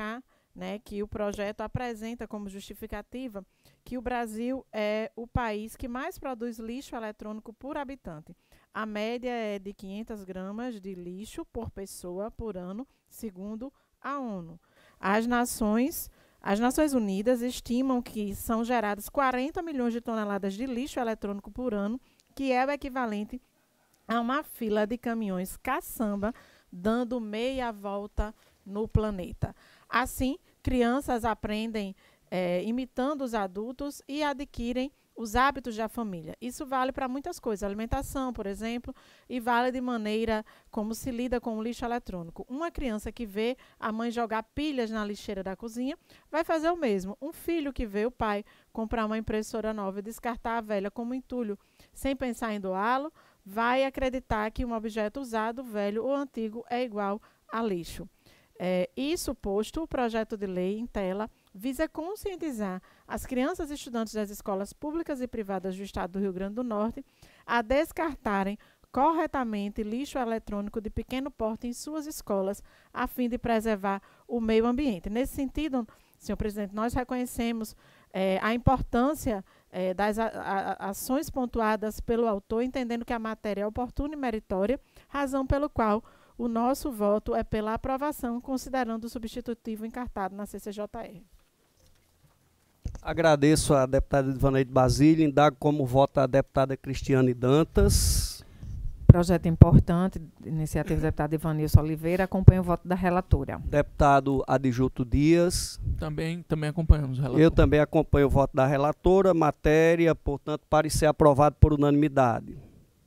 né, que o projeto apresenta como justificativa que o Brasil é o país que mais produz lixo eletrônico por habitante. A média é de quinhentas gramas de lixo por pessoa por ano, segundo a ONU. As Nações, as Nações Unidas estimam que são geradas quarenta milhões de toneladas de lixo eletrônico por ano, que é o equivalente a uma fila de caminhões caçamba dando meia volta no planeta. Assim, crianças aprendem é, imitando os adultos e adquirem os hábitos da família. Isso vale para muitas coisas, alimentação, por exemplo, e vale de maneira como se lida com o lixo eletrônico. Uma criança que vê a mãe jogar pilhas na lixeira da cozinha vai fazer o mesmo. Um filho que vê o pai comprar uma impressora nova e descartar a velha como entulho, sem pensar em doá-lo, vai acreditar que um objeto usado, velho ou antigo, é igual a lixo. É, isso posto, o projeto de lei em tela visa conscientizar as crianças e estudantes das escolas públicas e privadas do estado do Rio Grande do Norte a descartarem corretamente lixo eletrônico de pequeno porte em suas escolas, a fim de preservar o meio ambiente. Nesse sentido, senhor presidente, nós reconhecemos é, a importância é, das a, a, ações pontuadas pelo autor, entendendo que a matéria é oportuna e meritória, razão pelo qual o nosso voto é pela aprovação, considerando o substitutivo encartado na C C J R. Agradeço a deputada Edvaneide Basílio, indago como vota a deputada Cristiane Dantas. Projeto importante, iniciativa do deputado Ivanilson Oliveira, acompanho o voto da relatora. Deputado Adjuto Dias. Também, também acompanhamos o relator. Eu também acompanho o voto da relatora, matéria, portanto, parecer aprovado por unanimidade.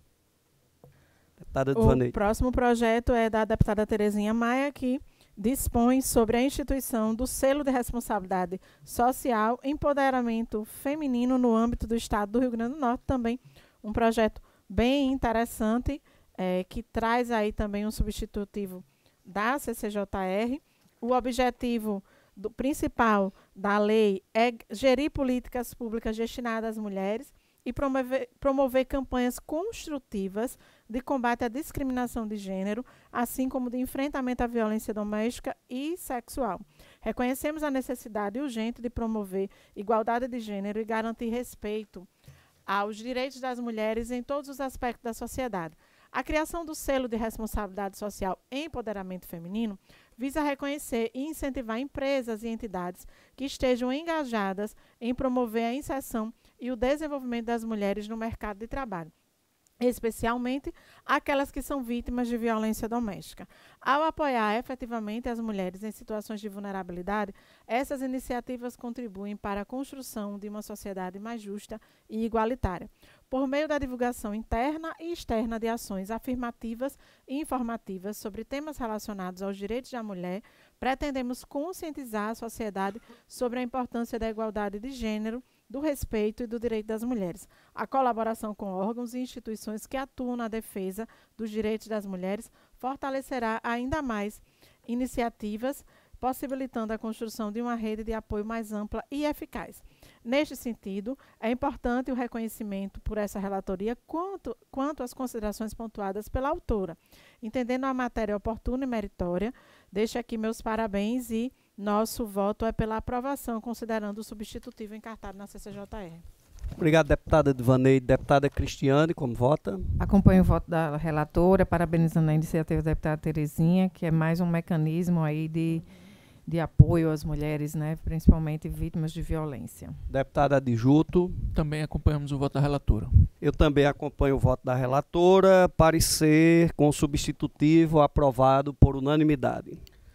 Deputada Edvaneide. O próximo projeto é da deputada Terezinha Maia, que dispõe sobre a instituição do selo de responsabilidade social empoderamento feminino no âmbito do estado do Rio Grande do Norte, também um projeto bem interessante, é, que traz aí também um substitutivo da C C J R. O objetivo do, principal da lei é gerir políticas públicas destinadas às mulheres e promover, promover campanhas construtivas de combate à discriminação de gênero, assim como de enfrentamento à violência doméstica e sexual. Reconhecemos a necessidade urgente de promover igualdade de gênero e garantir respeito aos direitos das mulheres em todos os aspectos da sociedade. A criação do selo de responsabilidade social Empoderamento Feminino visa reconhecer e incentivar empresas e entidades que estejam engajadas em promover a inserção e o desenvolvimento das mulheres no mercado de trabalho, especialmente aquelas que são vítimas de violência doméstica. Ao apoiar efetivamente as mulheres em situações de vulnerabilidade, essas iniciativas contribuem para a construção de uma sociedade mais justa e igualitária, por meio da divulgação interna e externa de ações afirmativas e informativas sobre temas relacionados aos direitos da mulher. Pretendemos conscientizar a sociedade sobre a importância da igualdade de gênero, do respeito e do direito das mulheres. A colaboração com órgãos e instituições que atuam na defesa dos direitos das mulheres fortalecerá ainda mais iniciativas, possibilitando a construção de uma rede de apoio mais ampla e eficaz. Neste sentido, é importante o reconhecimento por essa relatoria quanto, quanto às considerações pontuadas pela autora. Entendendo a matéria oportuna e meritória, deixo aqui meus parabéns e nosso voto é pela aprovação, considerando o substitutivo encartado na C C J R. Obrigado, deputada Edvaneide. Deputada Cristiane, como vota? Acompanho o voto da relatora, parabenizando a iniciativa da deputada Terezinha, que é mais um mecanismo aí de, de apoio às mulheres, né, principalmente vítimas de violência. Deputada Adjuto. Também acompanhamos o voto da relatora. Eu também acompanho o voto da relatora, parecer com substitutivo aprovado por unanimidade.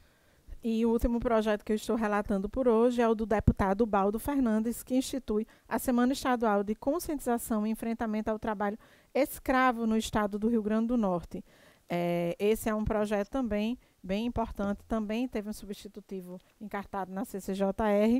E o último projeto que eu estou relatando por hoje é o do deputado Baldo Fernandes, que institui a Semana Estadual de Conscientização e Enfrentamento ao Trabalho Escravo no estado do Rio Grande do Norte. É, esse é um projeto também bem importante, também teve um substitutivo encartado na C C J R,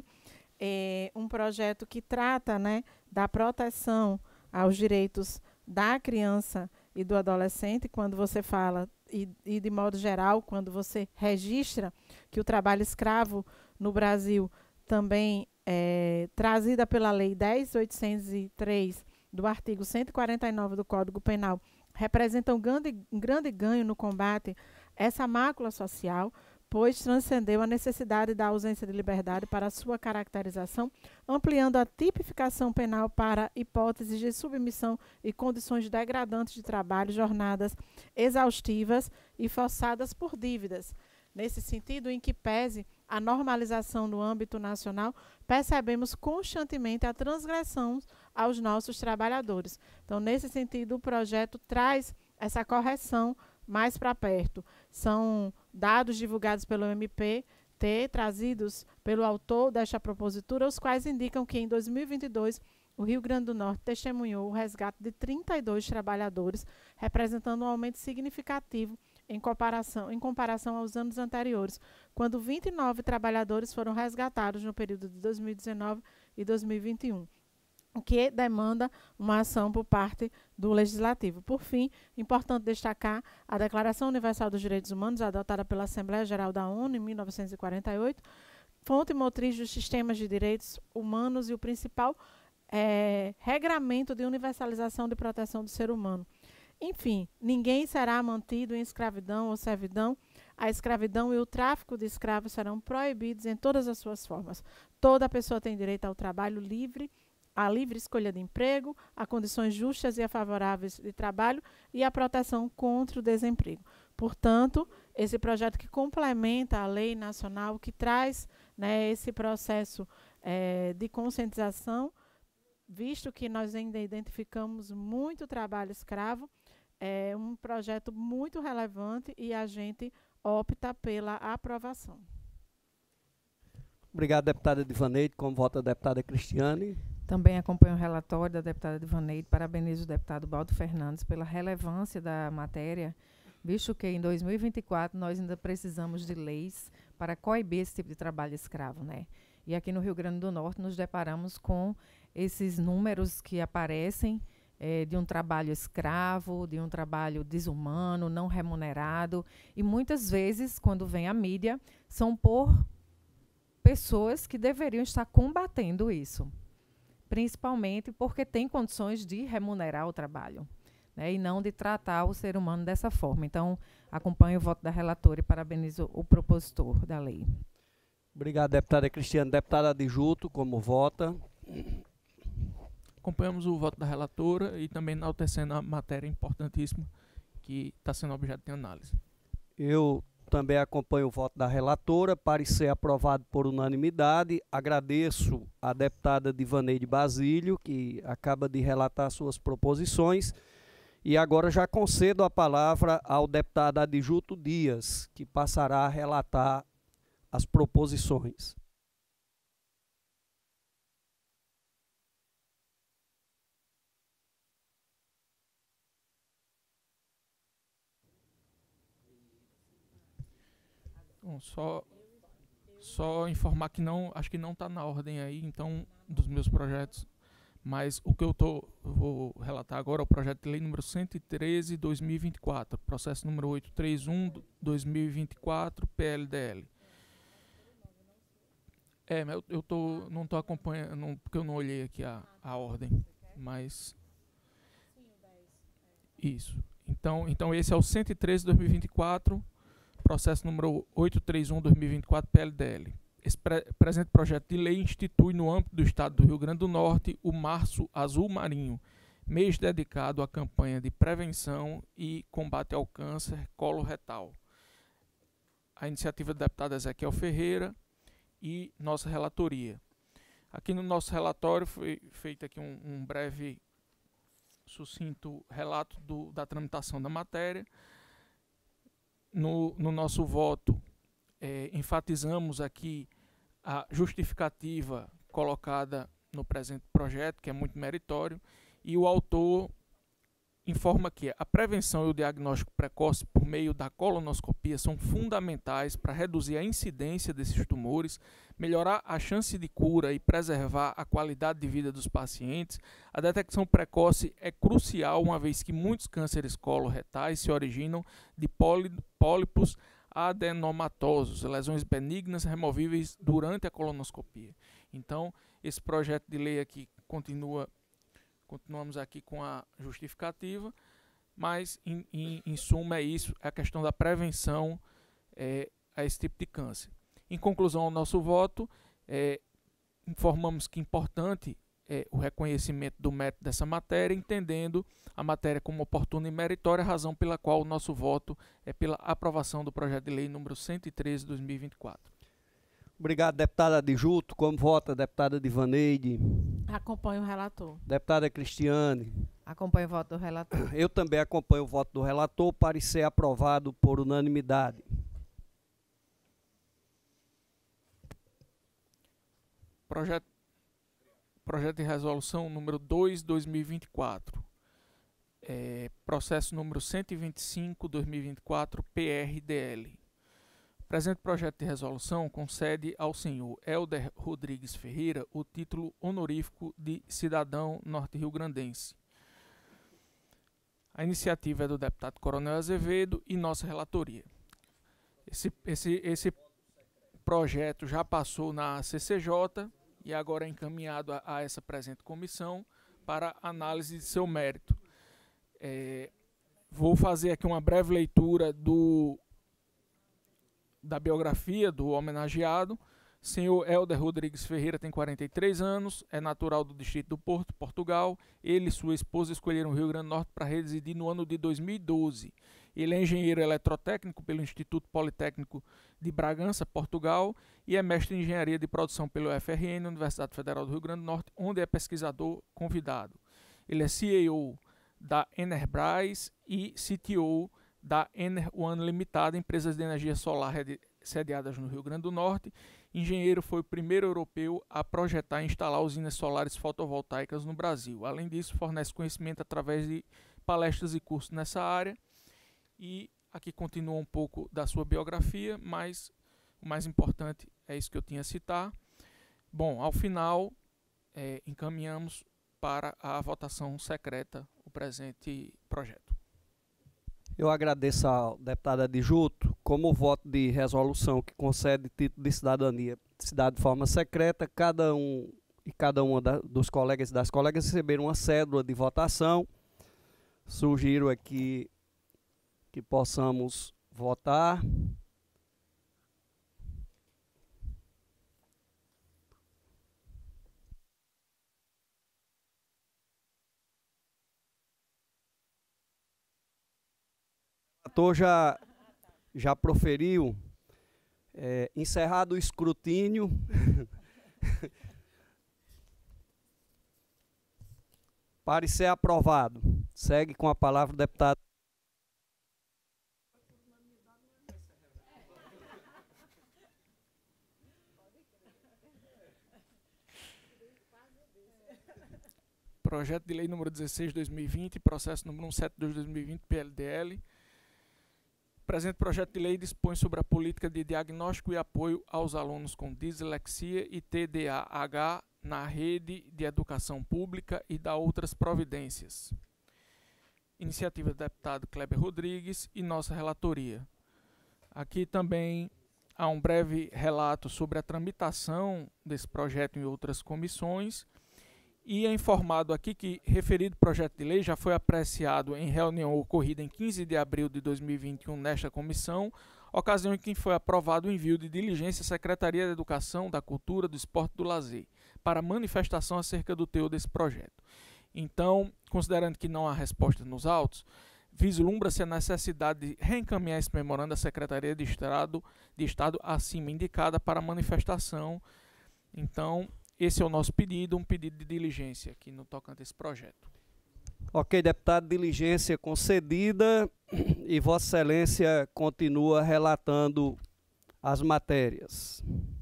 é um projeto que trata, né, da proteção aos direitos da criança e do adolescente, quando você fala, e, e de modo geral, quando você registra que o trabalho escravo no Brasil também é trazida pela Lei dez mil oitocentos e três, do artigo cento e quarenta e nove do Código Penal, representa um grande, um grande ganho no combate a essa mácula social, pois transcendeu a necessidade da ausência de liberdade para sua caracterização, ampliando a tipificação penal para hipóteses de submissão e condições degradantes de trabalho, jornadas exaustivas e forçadas por dívidas. Nesse sentido, em que pese a normalização no âmbito nacional, percebemos constantemente a transgressão aos nossos trabalhadores. Então, nesse sentido, o projeto traz essa correção mais para perto. São dados divulgados pelo M P T, trazidos pelo autor desta propositura, os quais indicam que em dois mil e vinte e dois o Rio Grande do Norte testemunhou o resgate de trinta e dois trabalhadores, representando um aumento significativo em comparação, em comparação aos anos anteriores, quando vinte e nove trabalhadores foram resgatados no período de dois mil e dezenove e dois mil e vinte e um. O que demanda uma ação por parte do Legislativo. Por fim, importante destacar a Declaração Universal dos Direitos Humanos, adotada pela Assembleia Geral da ONU em mil novecentos e quarenta e oito, fonte motriz dos sistemas de direitos humanos e o principal é, regramento de universalização de proteção do ser humano. Enfim, ninguém será mantido em escravidão ou servidão. A escravidão e o tráfico de escravos serão proibidos em todas as suas formas. Toda pessoa tem direito ao trabalho livre, a livre escolha de emprego, a condições justas e favoráveis de trabalho e a proteção contra o desemprego. Portanto, esse projeto que complementa a lei nacional, que traz, né, esse processo é, de conscientização, visto que nós ainda identificamos muito trabalho escravo, é um projeto muito relevante e a gente opta pela aprovação. Obrigado, deputada Divaneide. Como vota a deputada Cristiane? Também acompanho o relatório da deputada Divaneide. Parabenizo o deputado Baldo Fernandes pela relevância da matéria, visto que em dois mil e vinte e quatro nós ainda precisamos de leis para coibir esse tipo de trabalho escravo, né? E aqui no Rio Grande do Norte nos deparamos com esses números que aparecem é, de um trabalho escravo, de um trabalho desumano, não remunerado. E muitas vezes, quando vem a mídia, são por pessoas que deveriam estar combatendo isso. Principalmente porque tem condições de remunerar o trabalho, né, e não de tratar o ser humano dessa forma. Então, acompanho o voto da relatora e parabenizo o propositor da lei. Obrigado, deputada Cristiane. Deputada Adjuto, como vota? Acompanhamos o voto da relatora e também enaltecendo a matéria importantíssima que está sendo objeto de análise. Eu também acompanho o voto da relatora, parecer aprovado por unanimidade. Agradeço à deputada Divaneide Basílio, que acaba de relatar suas proposições. E agora já concedo a palavra ao deputado Adjuto Dias, que passará a relatar as proposições. Bom, só, só informar que não, acho que não está na ordem aí, então, dos meus projetos, mas o que eu tô, vou relatar agora é o projeto de lei número cento e treze de dois mil e vinte e quatro, processo número oitocentos e trinta e um de dois mil e vinte e quatro, P L D L. É, mas eu, eu tô, não estou acompanhando, não, porque eu não olhei aqui a, a ordem, mas... Isso. Então, então, esse é o cento e treze de dois mil e vinte e quatro, processo número oitocentos e trinta e um de dois mil e vinte e quatro, P L D L. Esse pre presente projeto de lei institui no âmbito do Estado do Rio Grande do Norte o Março Azul Marinho, mês dedicado à campanha de prevenção e combate ao câncer coloretal. A iniciativa do deputado Ezequiel Ferreira e nossa relatoria. Aqui no nosso relatório foi feito aqui um, um breve, sucinto relato do, da tramitação da matéria. No, no nosso voto, é, enfatizamos aqui a justificativa colocada no presente projeto, que é muito meritório, e o autor informa que a prevenção e o diagnóstico precoce por meio da colonoscopia são fundamentais para reduzir a incidência desses tumores, melhorar a chance de cura e preservar a qualidade de vida dos pacientes. A detecção precoce é crucial, uma vez que muitos cânceres coloretais se originam de pólipos adenomatosos, lesões benignas removíveis durante a colonoscopia. Então, esse projeto de lei aqui continua, continuamos aqui com a justificativa, mas em, em, em suma é isso, é a questão da prevenção, é, a esse tipo de câncer. Em conclusão ao nosso voto, é, informamos que é importante é, o reconhecimento do mérito dessa matéria, entendendo a matéria como oportuna e meritória, razão pela qual o nosso voto é pela aprovação do projeto de lei número cento e treze de dois mil e vinte e quatro. Obrigado, deputada Adjuto. Como vota a deputada Divaneide? Acompanho o relator. Deputada Cristiane? Acompanho o voto do relator. Eu também acompanho o voto do relator, parecer aprovado por unanimidade. Projeto, projeto de resolução número dois de dois mil e vinte e quatro. É, processo número cento e vinte e cinco de dois mil e vinte e quatro, P R D L. O presente projeto de resolução concede ao senhor Helder Rodrigues Ferreira o título honorífico de cidadão norte-riograndense. A iniciativa é do deputado Coronel Azevedo e nossa relatoria. Esse, esse, esse projeto já passou na C C J e agora é encaminhado a, a essa presente comissão para análise de seu mérito. É, vou fazer aqui uma breve leitura do, da biografia do homenageado. Senhor Helder Rodrigues Ferreira tem quarenta e três anos, é natural do distrito do Porto, Portugal. Ele e sua esposa escolheram o Rio Grande do Norte para residir no ano de dois mil e doze. Ele é engenheiro eletrotécnico pelo Instituto Politécnico de Bragança, Portugal, e é mestre em engenharia de produção pelo U F R N, Universidade Federal do Rio Grande do Norte, onde é pesquisador convidado. Ele é C E O da Enerbras e C T O da Ener One Limitada, empresas de energia solar sediadas no Rio Grande do Norte. Engenheiro, foi o primeiro europeu a projetar e instalar usinas solares fotovoltaicas no Brasil. Além disso, fornece conhecimento através de palestras e cursos nessa área. E aqui continua um pouco da sua biografia, mas o mais importante é isso que eu tinha a citar. Bom, ao final, é, encaminhamos para a votação secreta o presente projeto. Eu agradeço ao deputado Adjuto. Como o voto de resolução que concede título de cidadania se dá de forma secreta, cada um e cada uma da, dos colegas e das colegas receberam uma cédula de votação. Sugiro aqui que possamos votar. O relator já, já proferiu. É, encerrado o escrutínio, parecer aprovado. Segue com a palavra o deputado. Projeto de lei número dezesseis de dois mil e vinte, processo número cento e setenta e dois de dois mil e vinte, P L D L. O presente projeto de lei dispõe sobre a política de diagnóstico e apoio aos alunos com dislexia e T D A H na rede de educação pública e dá outras providências. Iniciativa do deputado Kleber Rodrigues e nossa relatoria. Aqui também há um breve relato sobre a tramitação desse projeto em outras comissões. E é informado aqui que referido projeto de lei já foi apreciado em reunião ocorrida em quinze de abril de dois mil e vinte e um nesta comissão, ocasião em que foi aprovado o envio de diligência à Secretaria da Educação, da Cultura, do Esporte e do Lazer, para manifestação acerca do teor desse projeto. Então, considerando que não há resposta nos autos, vislumbra-se a necessidade de reencaminhar esse memorando à Secretaria de Estado, de Estado acima indicada para manifestação. Então, esse é o nosso pedido, um pedido de diligência aqui no tocante a esse projeto. Ok, deputado, diligência concedida e Vossa Excelência continua relatando as matérias.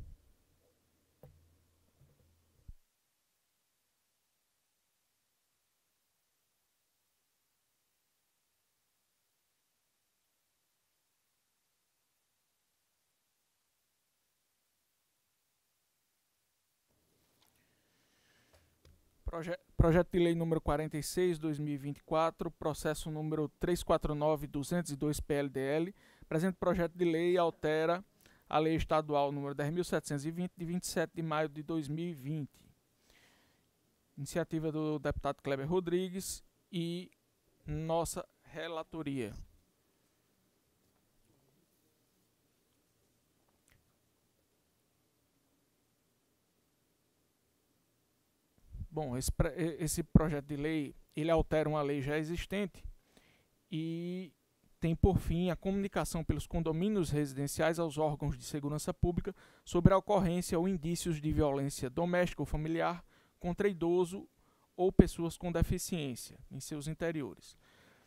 Proje- Projeto de lei número quarenta e seis de dois mil e vinte e quatro, processo número trezentos e quarenta e nove duzentos e dois P L D L. Presente projeto de lei altera a lei estadual número dez mil setecentos e vinte, de vinte e sete de maio de dois mil e vinte. Iniciativa do deputado Kleber Rodrigues e nossa relatoria. Bom, esse, esse projeto de lei, ele altera uma lei já existente e tem por fim a comunicação pelos condomínios residenciais aos órgãos de segurança pública sobre a ocorrência ou indícios de violência doméstica ou familiar contra idoso ou pessoas com deficiência em seus interiores.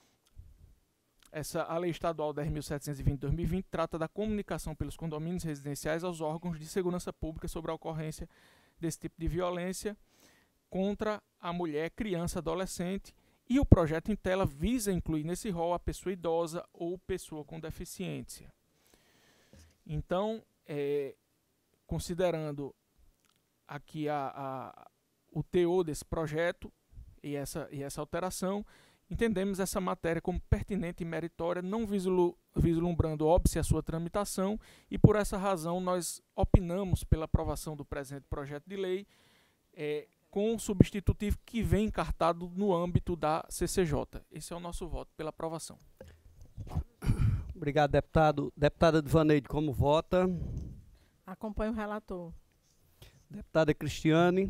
Essa, a Lei Estadual dez mil setecentos e vinte de dois mil e vinte trata da comunicação pelos condomínios residenciais aos órgãos de segurança pública sobre a ocorrência desse tipo de violência contra a mulher, criança, adolescente, e o projeto em tela visa incluir nesse rol a pessoa idosa ou pessoa com deficiência. Então, é, considerando aqui a, a, o teor desse projeto e essa, e essa alteração, entendemos essa matéria como pertinente e meritória, não vislumbrando óbice a sua tramitação, e por essa razão nós opinamos pela aprovação do presente projeto de lei, é, com o substitutivo que vem encartado no âmbito da C C J. Esse é o nosso voto pela aprovação. Obrigado, deputado. Deputada Divaneide, como vota? Acompanho o relator. Deputada Cristiane.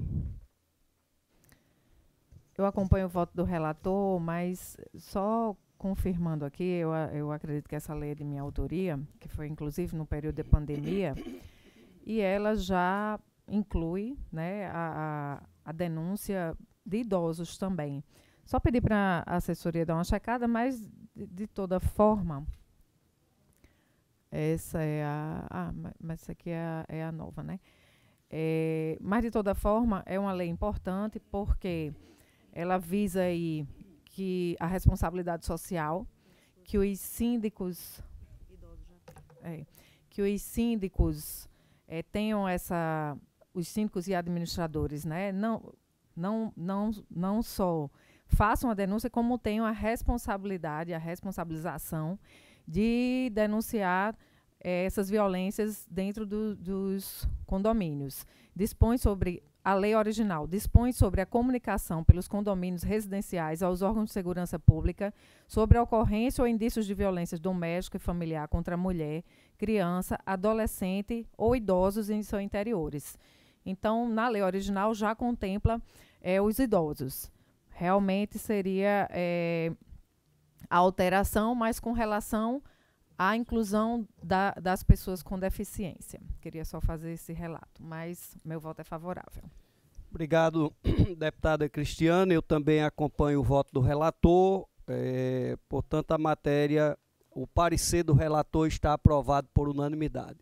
Eu acompanho o voto do relator, mas só confirmando aqui, eu, eu acredito que essa lei é de minha autoria, que foi inclusive no período de pandemia, e ela já inclui, né, a, a, a denúncia de idosos também. Só pedir para a assessoria dar uma checada, mas de, de toda forma, essa é a... Ah, mas essa aqui é a, é a nova, né? É, mas de toda forma, é uma lei importante porque ela visa aí que a responsabilidade social, que os síndicos, é, que os síndicos é, tenham essa, os síndicos e administradores, né, não, não, não, não só façam a denúncia, como tenham a responsabilidade, a responsabilização de denunciar é, essas violências dentro do, dos condomínios. Dispõe sobre a lei original dispõe sobre a comunicação pelos condomínios residenciais aos órgãos de segurança pública sobre a ocorrência ou indícios de violência doméstica e familiar contra a mulher, criança, adolescente ou idosos em seus interiores. Então, na lei original já contempla é, os idosos. Realmente seria é, a alteração, mas com relação à inclusão da, das pessoas com deficiência. Queria só fazer esse relato, mas meu voto é favorável. Obrigado, deputada Cristiane. Eu também acompanho o voto do relator. É, portanto, a matéria, o parecer do relator está aprovado por unanimidade.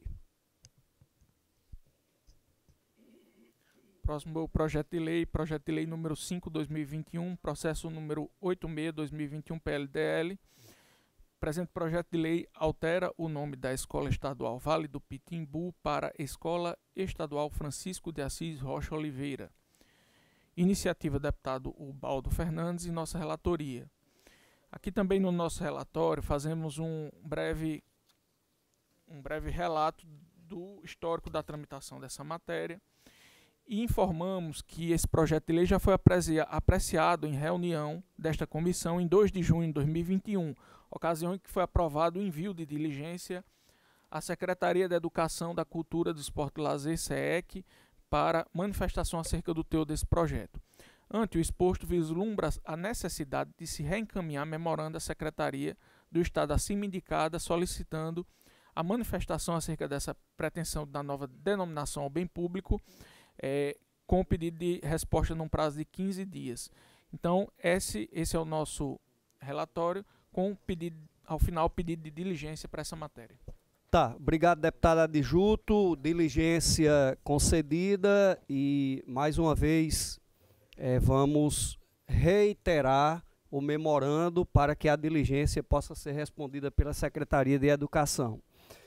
Próximo é o projeto de lei, projeto de lei número cinco, dois mil e vinte e um, processo número oitenta e seis, dois mil e vinte e um, P L D L. O presente projeto de lei altera o nome da Escola Estadual Vale do Pitimbu para Escola Estadual Francisco de Assis Rocha Oliveira. Iniciativa deputado Ubaldo Fernandes e nossa relatoria. Aqui também no nosso relatório fazemos um breve, um breve relato do histórico da tramitação dessa matéria e informamos que esse projeto de lei já foi apreciado em reunião desta comissão em dois de junho de dois mil e vinte e um, ocasião em que foi aprovado o envio de diligência à Secretaria da Educação, da Cultura, do Esporte e Lazer, S E E C, para manifestação acerca do teor desse projeto. Ante o exposto, vislumbra a necessidade de se reencaminhar memorando à Secretaria do Estado acima indicada, solicitando a manifestação acerca dessa pretensão da nova denominação ao bem público, é, com o pedido de resposta num prazo de quinze dias. Então, esse, esse é o nosso relatório, com pedido, ao final, pedido de diligência para essa matéria. Tá, obrigado, deputado adjunto, diligência concedida e, mais uma vez, é, vamos reiterar o memorando para que a diligência possa ser respondida pela Secretaria de Educação.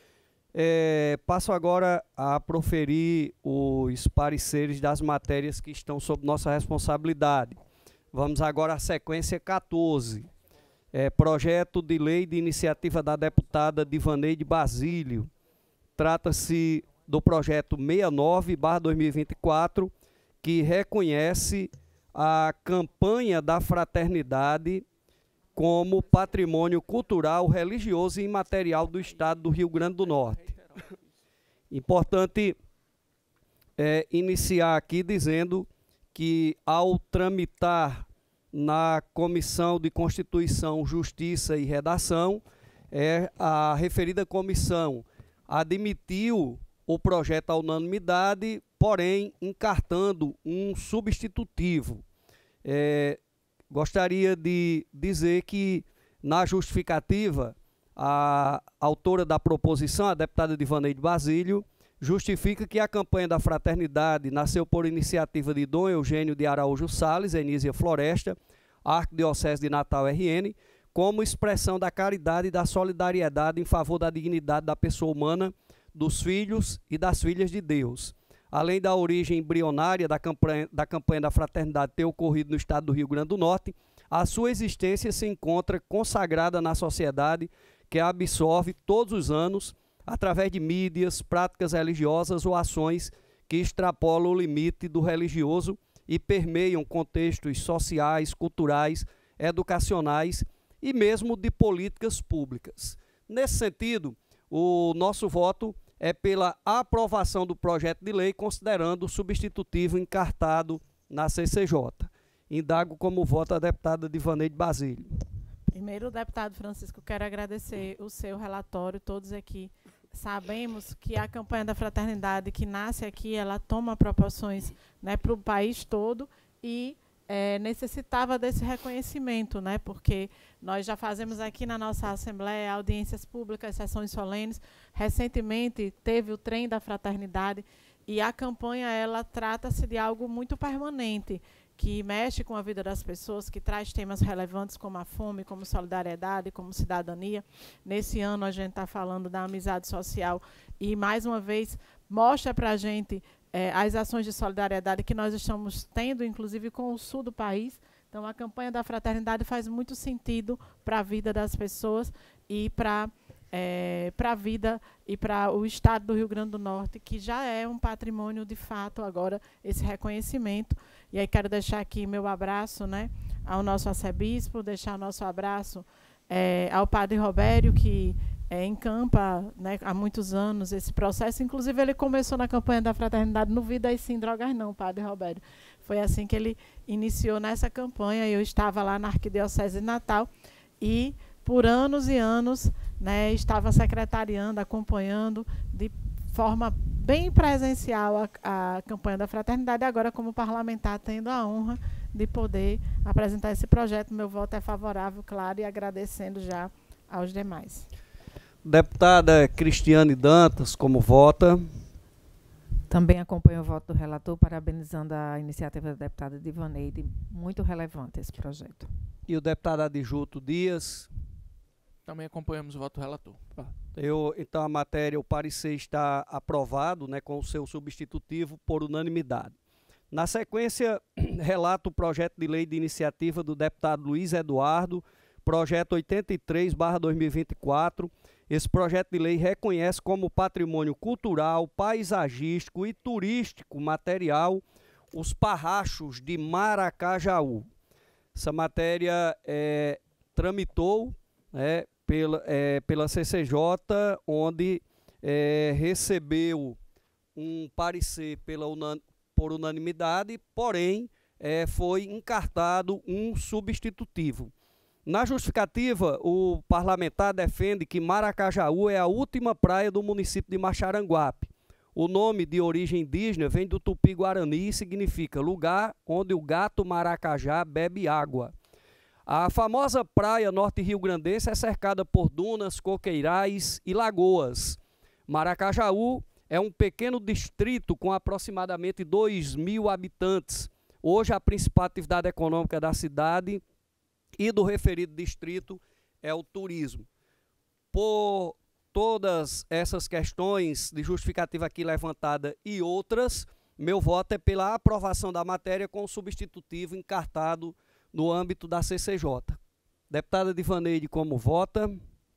É, passo agora a proferir os pareceres das matérias que estão sob nossa responsabilidade. Vamos agora à sequência quatorze. É, projeto de lei de iniciativa da deputada Divaneide Basílio. Trata-se do projeto sessenta e nove barra dois mil e vinte e quatro, que reconhece a campanha da fraternidade como patrimônio cultural, religioso e imaterial do Estado do Rio Grande do Norte. Importante é, iniciar aqui dizendo que, ao tramitar na Comissão de Constituição, Justiça e Redação, é, a referida comissão admitiu o projeto à unanimidade, porém encartando um substitutivo. É, gostaria de dizer que, na justificativa, a autora da proposição, a deputada Divaneide Basílio, justifica que a campanha da fraternidade nasceu por iniciativa de Dom Eugênio de Araújo Salles, Enísia Floresta, Arquidiocese de Natal R N, como expressão da caridade e da solidariedade em favor da dignidade da pessoa humana, dos filhos e das filhas de Deus. Além da origem embrionária da campanha, da campanha da fraternidade ter ocorrido no estado do Rio Grande do Norte, a sua existência se encontra consagrada na sociedade, que a absorve todos os anos, através de mídias, práticas religiosas ou ações que extrapolam o limite do religioso e permeiam contextos sociais, culturais, educacionais e mesmo de políticas públicas. Nesse sentido, o nosso voto é pela aprovação do projeto de lei, considerando o substitutivo encartado na C C J. Indago como voto a deputada Divaneide Basílio. Primeiro, deputado Francisco, quero agradecer o seu relatório. Todos aqui sabemos que a campanha da fraternidade que nasce aqui, ela toma proporções, né, para o país todo e é, necessitava desse reconhecimento, né, porque nós já fazemos aqui na nossa Assembleia audiências públicas, sessões solenes. Recentemente teve o Trem da Fraternidade e a campanha, ela trata-se de algo muito permanente, que mexe com a vida das pessoas, que traz temas relevantes como a fome, como solidariedade, como cidadania. Nesse ano a gente está falando da amizade social e, mais uma vez, mostra para a gente é, as ações de solidariedade que nós estamos tendo, inclusive com o sul do país. Então, a campanha da fraternidade faz muito sentido para a vida das pessoas e para é, para a vida e para o estado do Rio Grande do Norte, que já é um patrimônio de fato agora, esse reconhecimento. E aí quero deixar aqui meu abraço, né, ao nosso arcebispo, deixar o nosso abraço é, ao padre Robério, que é, encampa, né, há muitos anos esse processo. Inclusive, ele começou na campanha da fraternidade no Vidas Sim, Drogas Não, padre Robério. Foi assim que ele iniciou nessa campanha. Eu estava lá na Arquidiocese de Natal e, por anos e anos, né, estava secretariando, acompanhando de forma bem presencial a, a campanha da fraternidade, agora como parlamentar, tendo a honra de poder apresentar esse projeto. Meu voto é favorável, claro, e agradecendo já aos demais. Deputada Cristiane Dantas, como vota? Também acompanho o voto do relator, parabenizando a iniciativa da deputada Divaneide, muito relevante esse projeto. E o deputado Adjunto Dias? Também acompanhamos o voto do relator. Eu, então, a matéria, o parecer está aprovado, né, com o seu substitutivo por unanimidade. Na sequência, relato o projeto de lei de iniciativa do deputado Luiz Eduardo, projeto oitenta e três barra dois mil e vinte e quatro. Esse projeto de lei reconhece como patrimônio cultural, paisagístico e turístico material os parrachos de Maracajaú. Essa matéria é, tramitou, né, pela, é, pela C C J, onde é, recebeu um parecer pela unan, por unanimidade, porém é, foi encartado um substitutivo. Na justificativa, o parlamentar defende que Maracajaú é a última praia do município de Maxaranguape. O nome, de origem indígena, vem do tupi-guarani e significa lugar onde o gato maracajá bebe água. A famosa praia norte-riograndense é cercada por dunas, coqueirais e lagoas. Maracajaú é um pequeno distrito com aproximadamente dois mil habitantes. Hoje, a principal atividade econômica da cidade e do referido distrito é o turismo. Por todas essas questões de justificativa aqui levantada e outras, meu voto é pela aprovação da matéria com o substitutivo encartado no âmbito da C C J. Deputada Divaneide, como vota?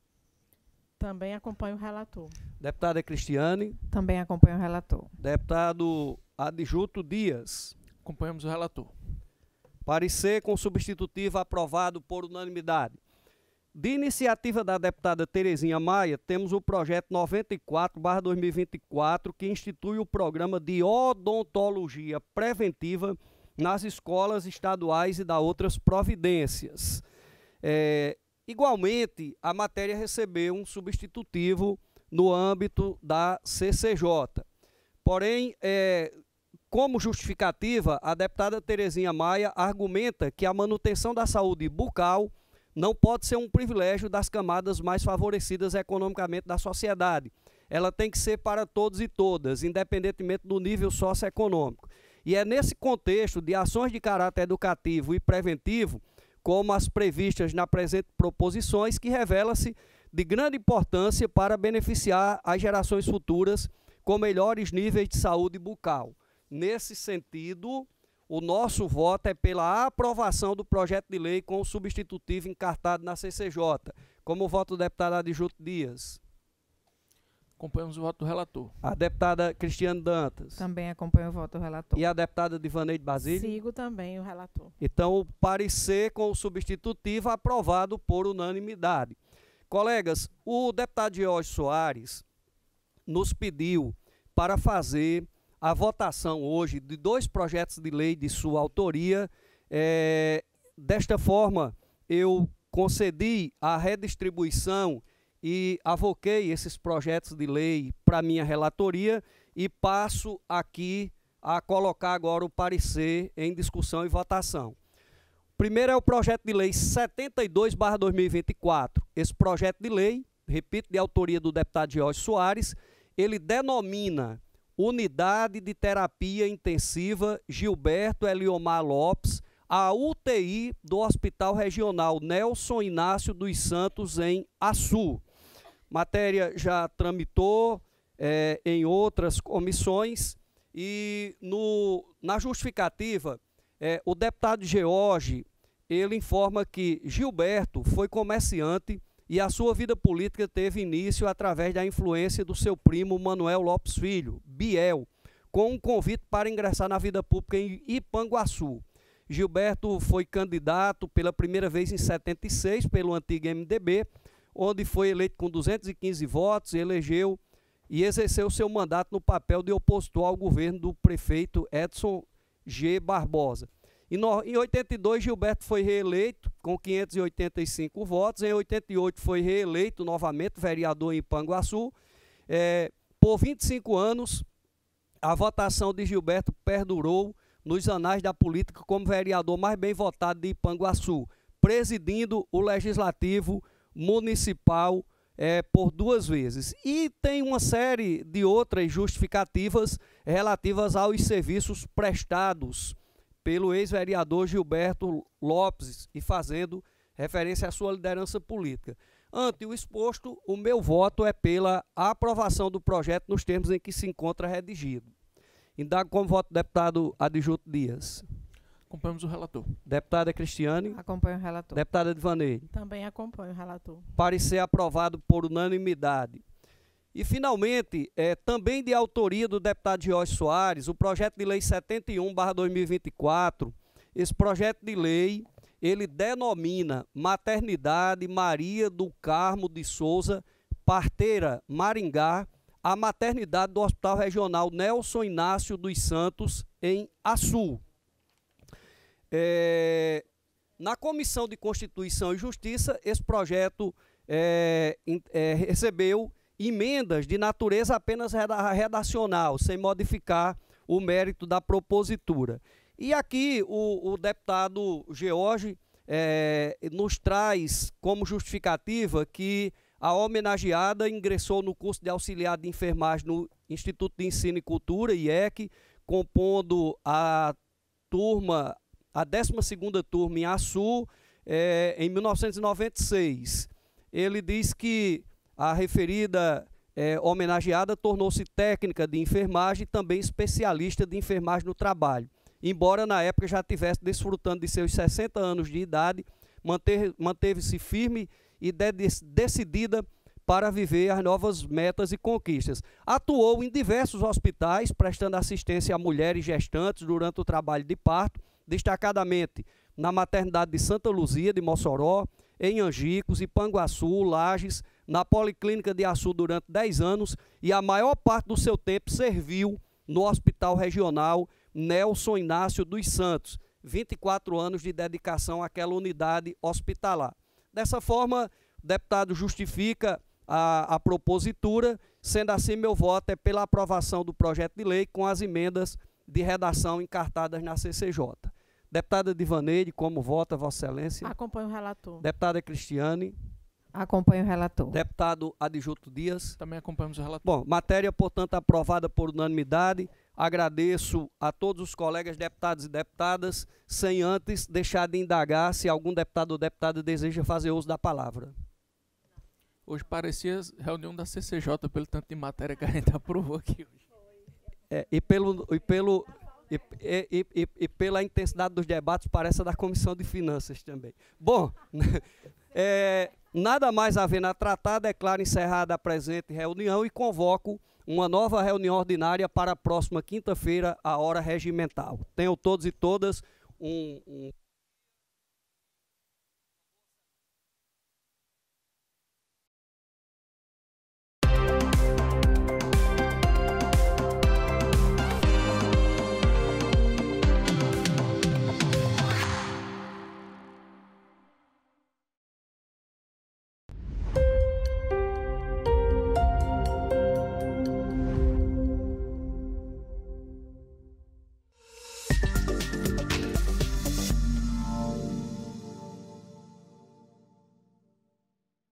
Também acompanho o relator. Deputada Cristiane? Também acompanho o relator. Deputado Adjunto Dias? Acompanhamos o relator. Parecer com substitutivo aprovado por unanimidade. De iniciativa da deputada Terezinha Maia, temos o projeto noventa e quatro barra dois mil e vinte e quatro, que institui o programa de odontologia preventiva nas escolas estaduais e da outras providências. É, igualmente, a matéria recebeu um substitutivo no âmbito da C C J. Porém, é, como justificativa, a deputada Terezinha Maia argumenta que a manutenção da saúde bucal não pode ser um privilégio das camadas mais favorecidas economicamente da sociedade. Ela tem que ser para todos e todas, independentemente do nível socioeconômico. E é nesse contexto de ações de caráter educativo e preventivo, como as previstas na presente proposições, que revela-se de grande importância para beneficiar as gerações futuras com melhores níveis de saúde bucal. Nesse sentido, o nosso voto é pela aprovação do projeto de lei com o substitutivo encartado na C C J. Como voto do deputado Adjunto Dias? Acompanhamos o voto do relator. A deputada Cristiane Dantas? Também acompanho o voto do relator. E a deputada Divaneide Basílio? Sigo também o relator. Então, o parecer com o substitutivo aprovado por unanimidade. Colegas, o deputado George Soares nos pediu para fazer a votação hoje de dois projetos de lei de sua autoria. É, desta forma, eu concedi a redistribuição e avoquei esses projetos de lei para minha relatoria e passo aqui a colocar agora o parecer em discussão e votação. Primeiro é o projeto de lei setenta e dois barra dois mil e vinte e quatro. Esse projeto de lei, repito, de autoria do deputado George Soares, ele denomina Unidade de Terapia Intensiva Gilberto Eliomar Lopes, a U T I do Hospital Regional Nelson Inácio dos Santos, em Açu. Matéria já tramitou é, em outras comissões e no, na justificativa, é, o deputado George, ele informa que Gilberto foi comerciante e a sua vida política teve início através da influência do seu primo Manuel Lopes Filho, Biel, com um convite para ingressar na vida pública em Ipanguaçu. Gilberto foi candidato pela primeira vez em setenta e seis pelo antigo M D B, onde foi eleito com duzentos e quinze votos, elegeu e exerceu seu mandato no papel de opositor ao governo do prefeito Edson G. Barbosa. E no, em oitenta e dois, Gilberto foi reeleito com quinhentos e oitenta e cinco votos. Em oitenta e oito, foi reeleito novamente vereador em Ipanguaçu. É, por vinte e cinco anos, a votação de Gilberto perdurou nos anais da política como vereador mais bem votado de Ipanguaçu, presidindo o Legislativo Municipal é, por duas vezes. E tem uma série de outras justificativas relativas aos serviços prestados pelo ex-vereador Gilberto Lopes e fazendo referência à sua liderança política. Ante o exposto, o meu voto é pela aprovação do projeto nos termos em que se encontra redigido. Indago como voto o deputado Adjunto Dias. Acompanhamos o relator. Deputada Cristiane. Acompanho o relator. Deputada Divaneide. Também acompanho o relator. Parecer aprovado por unanimidade. E, finalmente, é, também de autoria do deputado George Soares, o projeto de lei setenta e um barra dois mil e vinte e quatro, esse projeto de lei, ele denomina Maternidade Maria do Carmo de Souza, Parteira, Maringá, a maternidade do Hospital Regional Nelson Inácio dos Santos, em Açu. É, na Comissão de Constituição e Justiça, esse projeto é, é, recebeu emendas de natureza apenas redacional, sem modificar o mérito da propositura. E aqui o, o deputado George é, nos traz como justificativa que a homenageada ingressou no curso de auxiliar de enfermagem no Instituto de Ensino e Cultura, I E C, compondo a turma, a décima segunda turma em Açu, é, em mil novecentos e noventa e seis. Ele diz que a referida é, homenageada tornou-se técnica de enfermagem e também especialista de enfermagem no trabalho. Embora na época já estivesse desfrutando de seus sessenta anos de idade, manteve, manteve-se firme e de, decidida para viver as novas metas e conquistas. Atuou em diversos hospitais, prestando assistência a mulheres gestantes durante o trabalho de parto, destacadamente na maternidade de Santa Luzia, de Mossoró, em Angicos, Ipanguaçu, Lages, na Policlínica de Açu durante dez anos, e a maior parte do seu tempo serviu no Hospital Regional Nelson Inácio dos Santos, vinte e quatro anos de dedicação àquela unidade hospitalar. Dessa forma, o deputado justifica a, a propositura, sendo assim, meu voto é pela aprovação do projeto de lei com as emendas de redação encartadas na C C J. Deputada Divaneide, como vota, Vossa Excelência? Acompanho o relator. Deputada Cristiane? Acompanho o relator. Deputado Adjunto Dias? Também acompanhamos o relator. Bom, matéria, portanto, aprovada por unanimidade. Agradeço a todos os colegas deputados e deputadas, sem antes deixar de indagar se algum deputado ou deputada deseja fazer uso da palavra. Hoje parecia reunião da C C J, pelo tanto de matéria que a gente aprovou aqui hoje. É, e, pelo, e, pelo, e, e, e, e pela intensidade dos debates, parece a da Comissão de Finanças também. Bom, é, nada mais havendo a tratar, declaro encerrada a presente reunião e convoco uma nova reunião ordinária para a próxima quinta-feira, à hora regimental. Tenham todos e todas um... um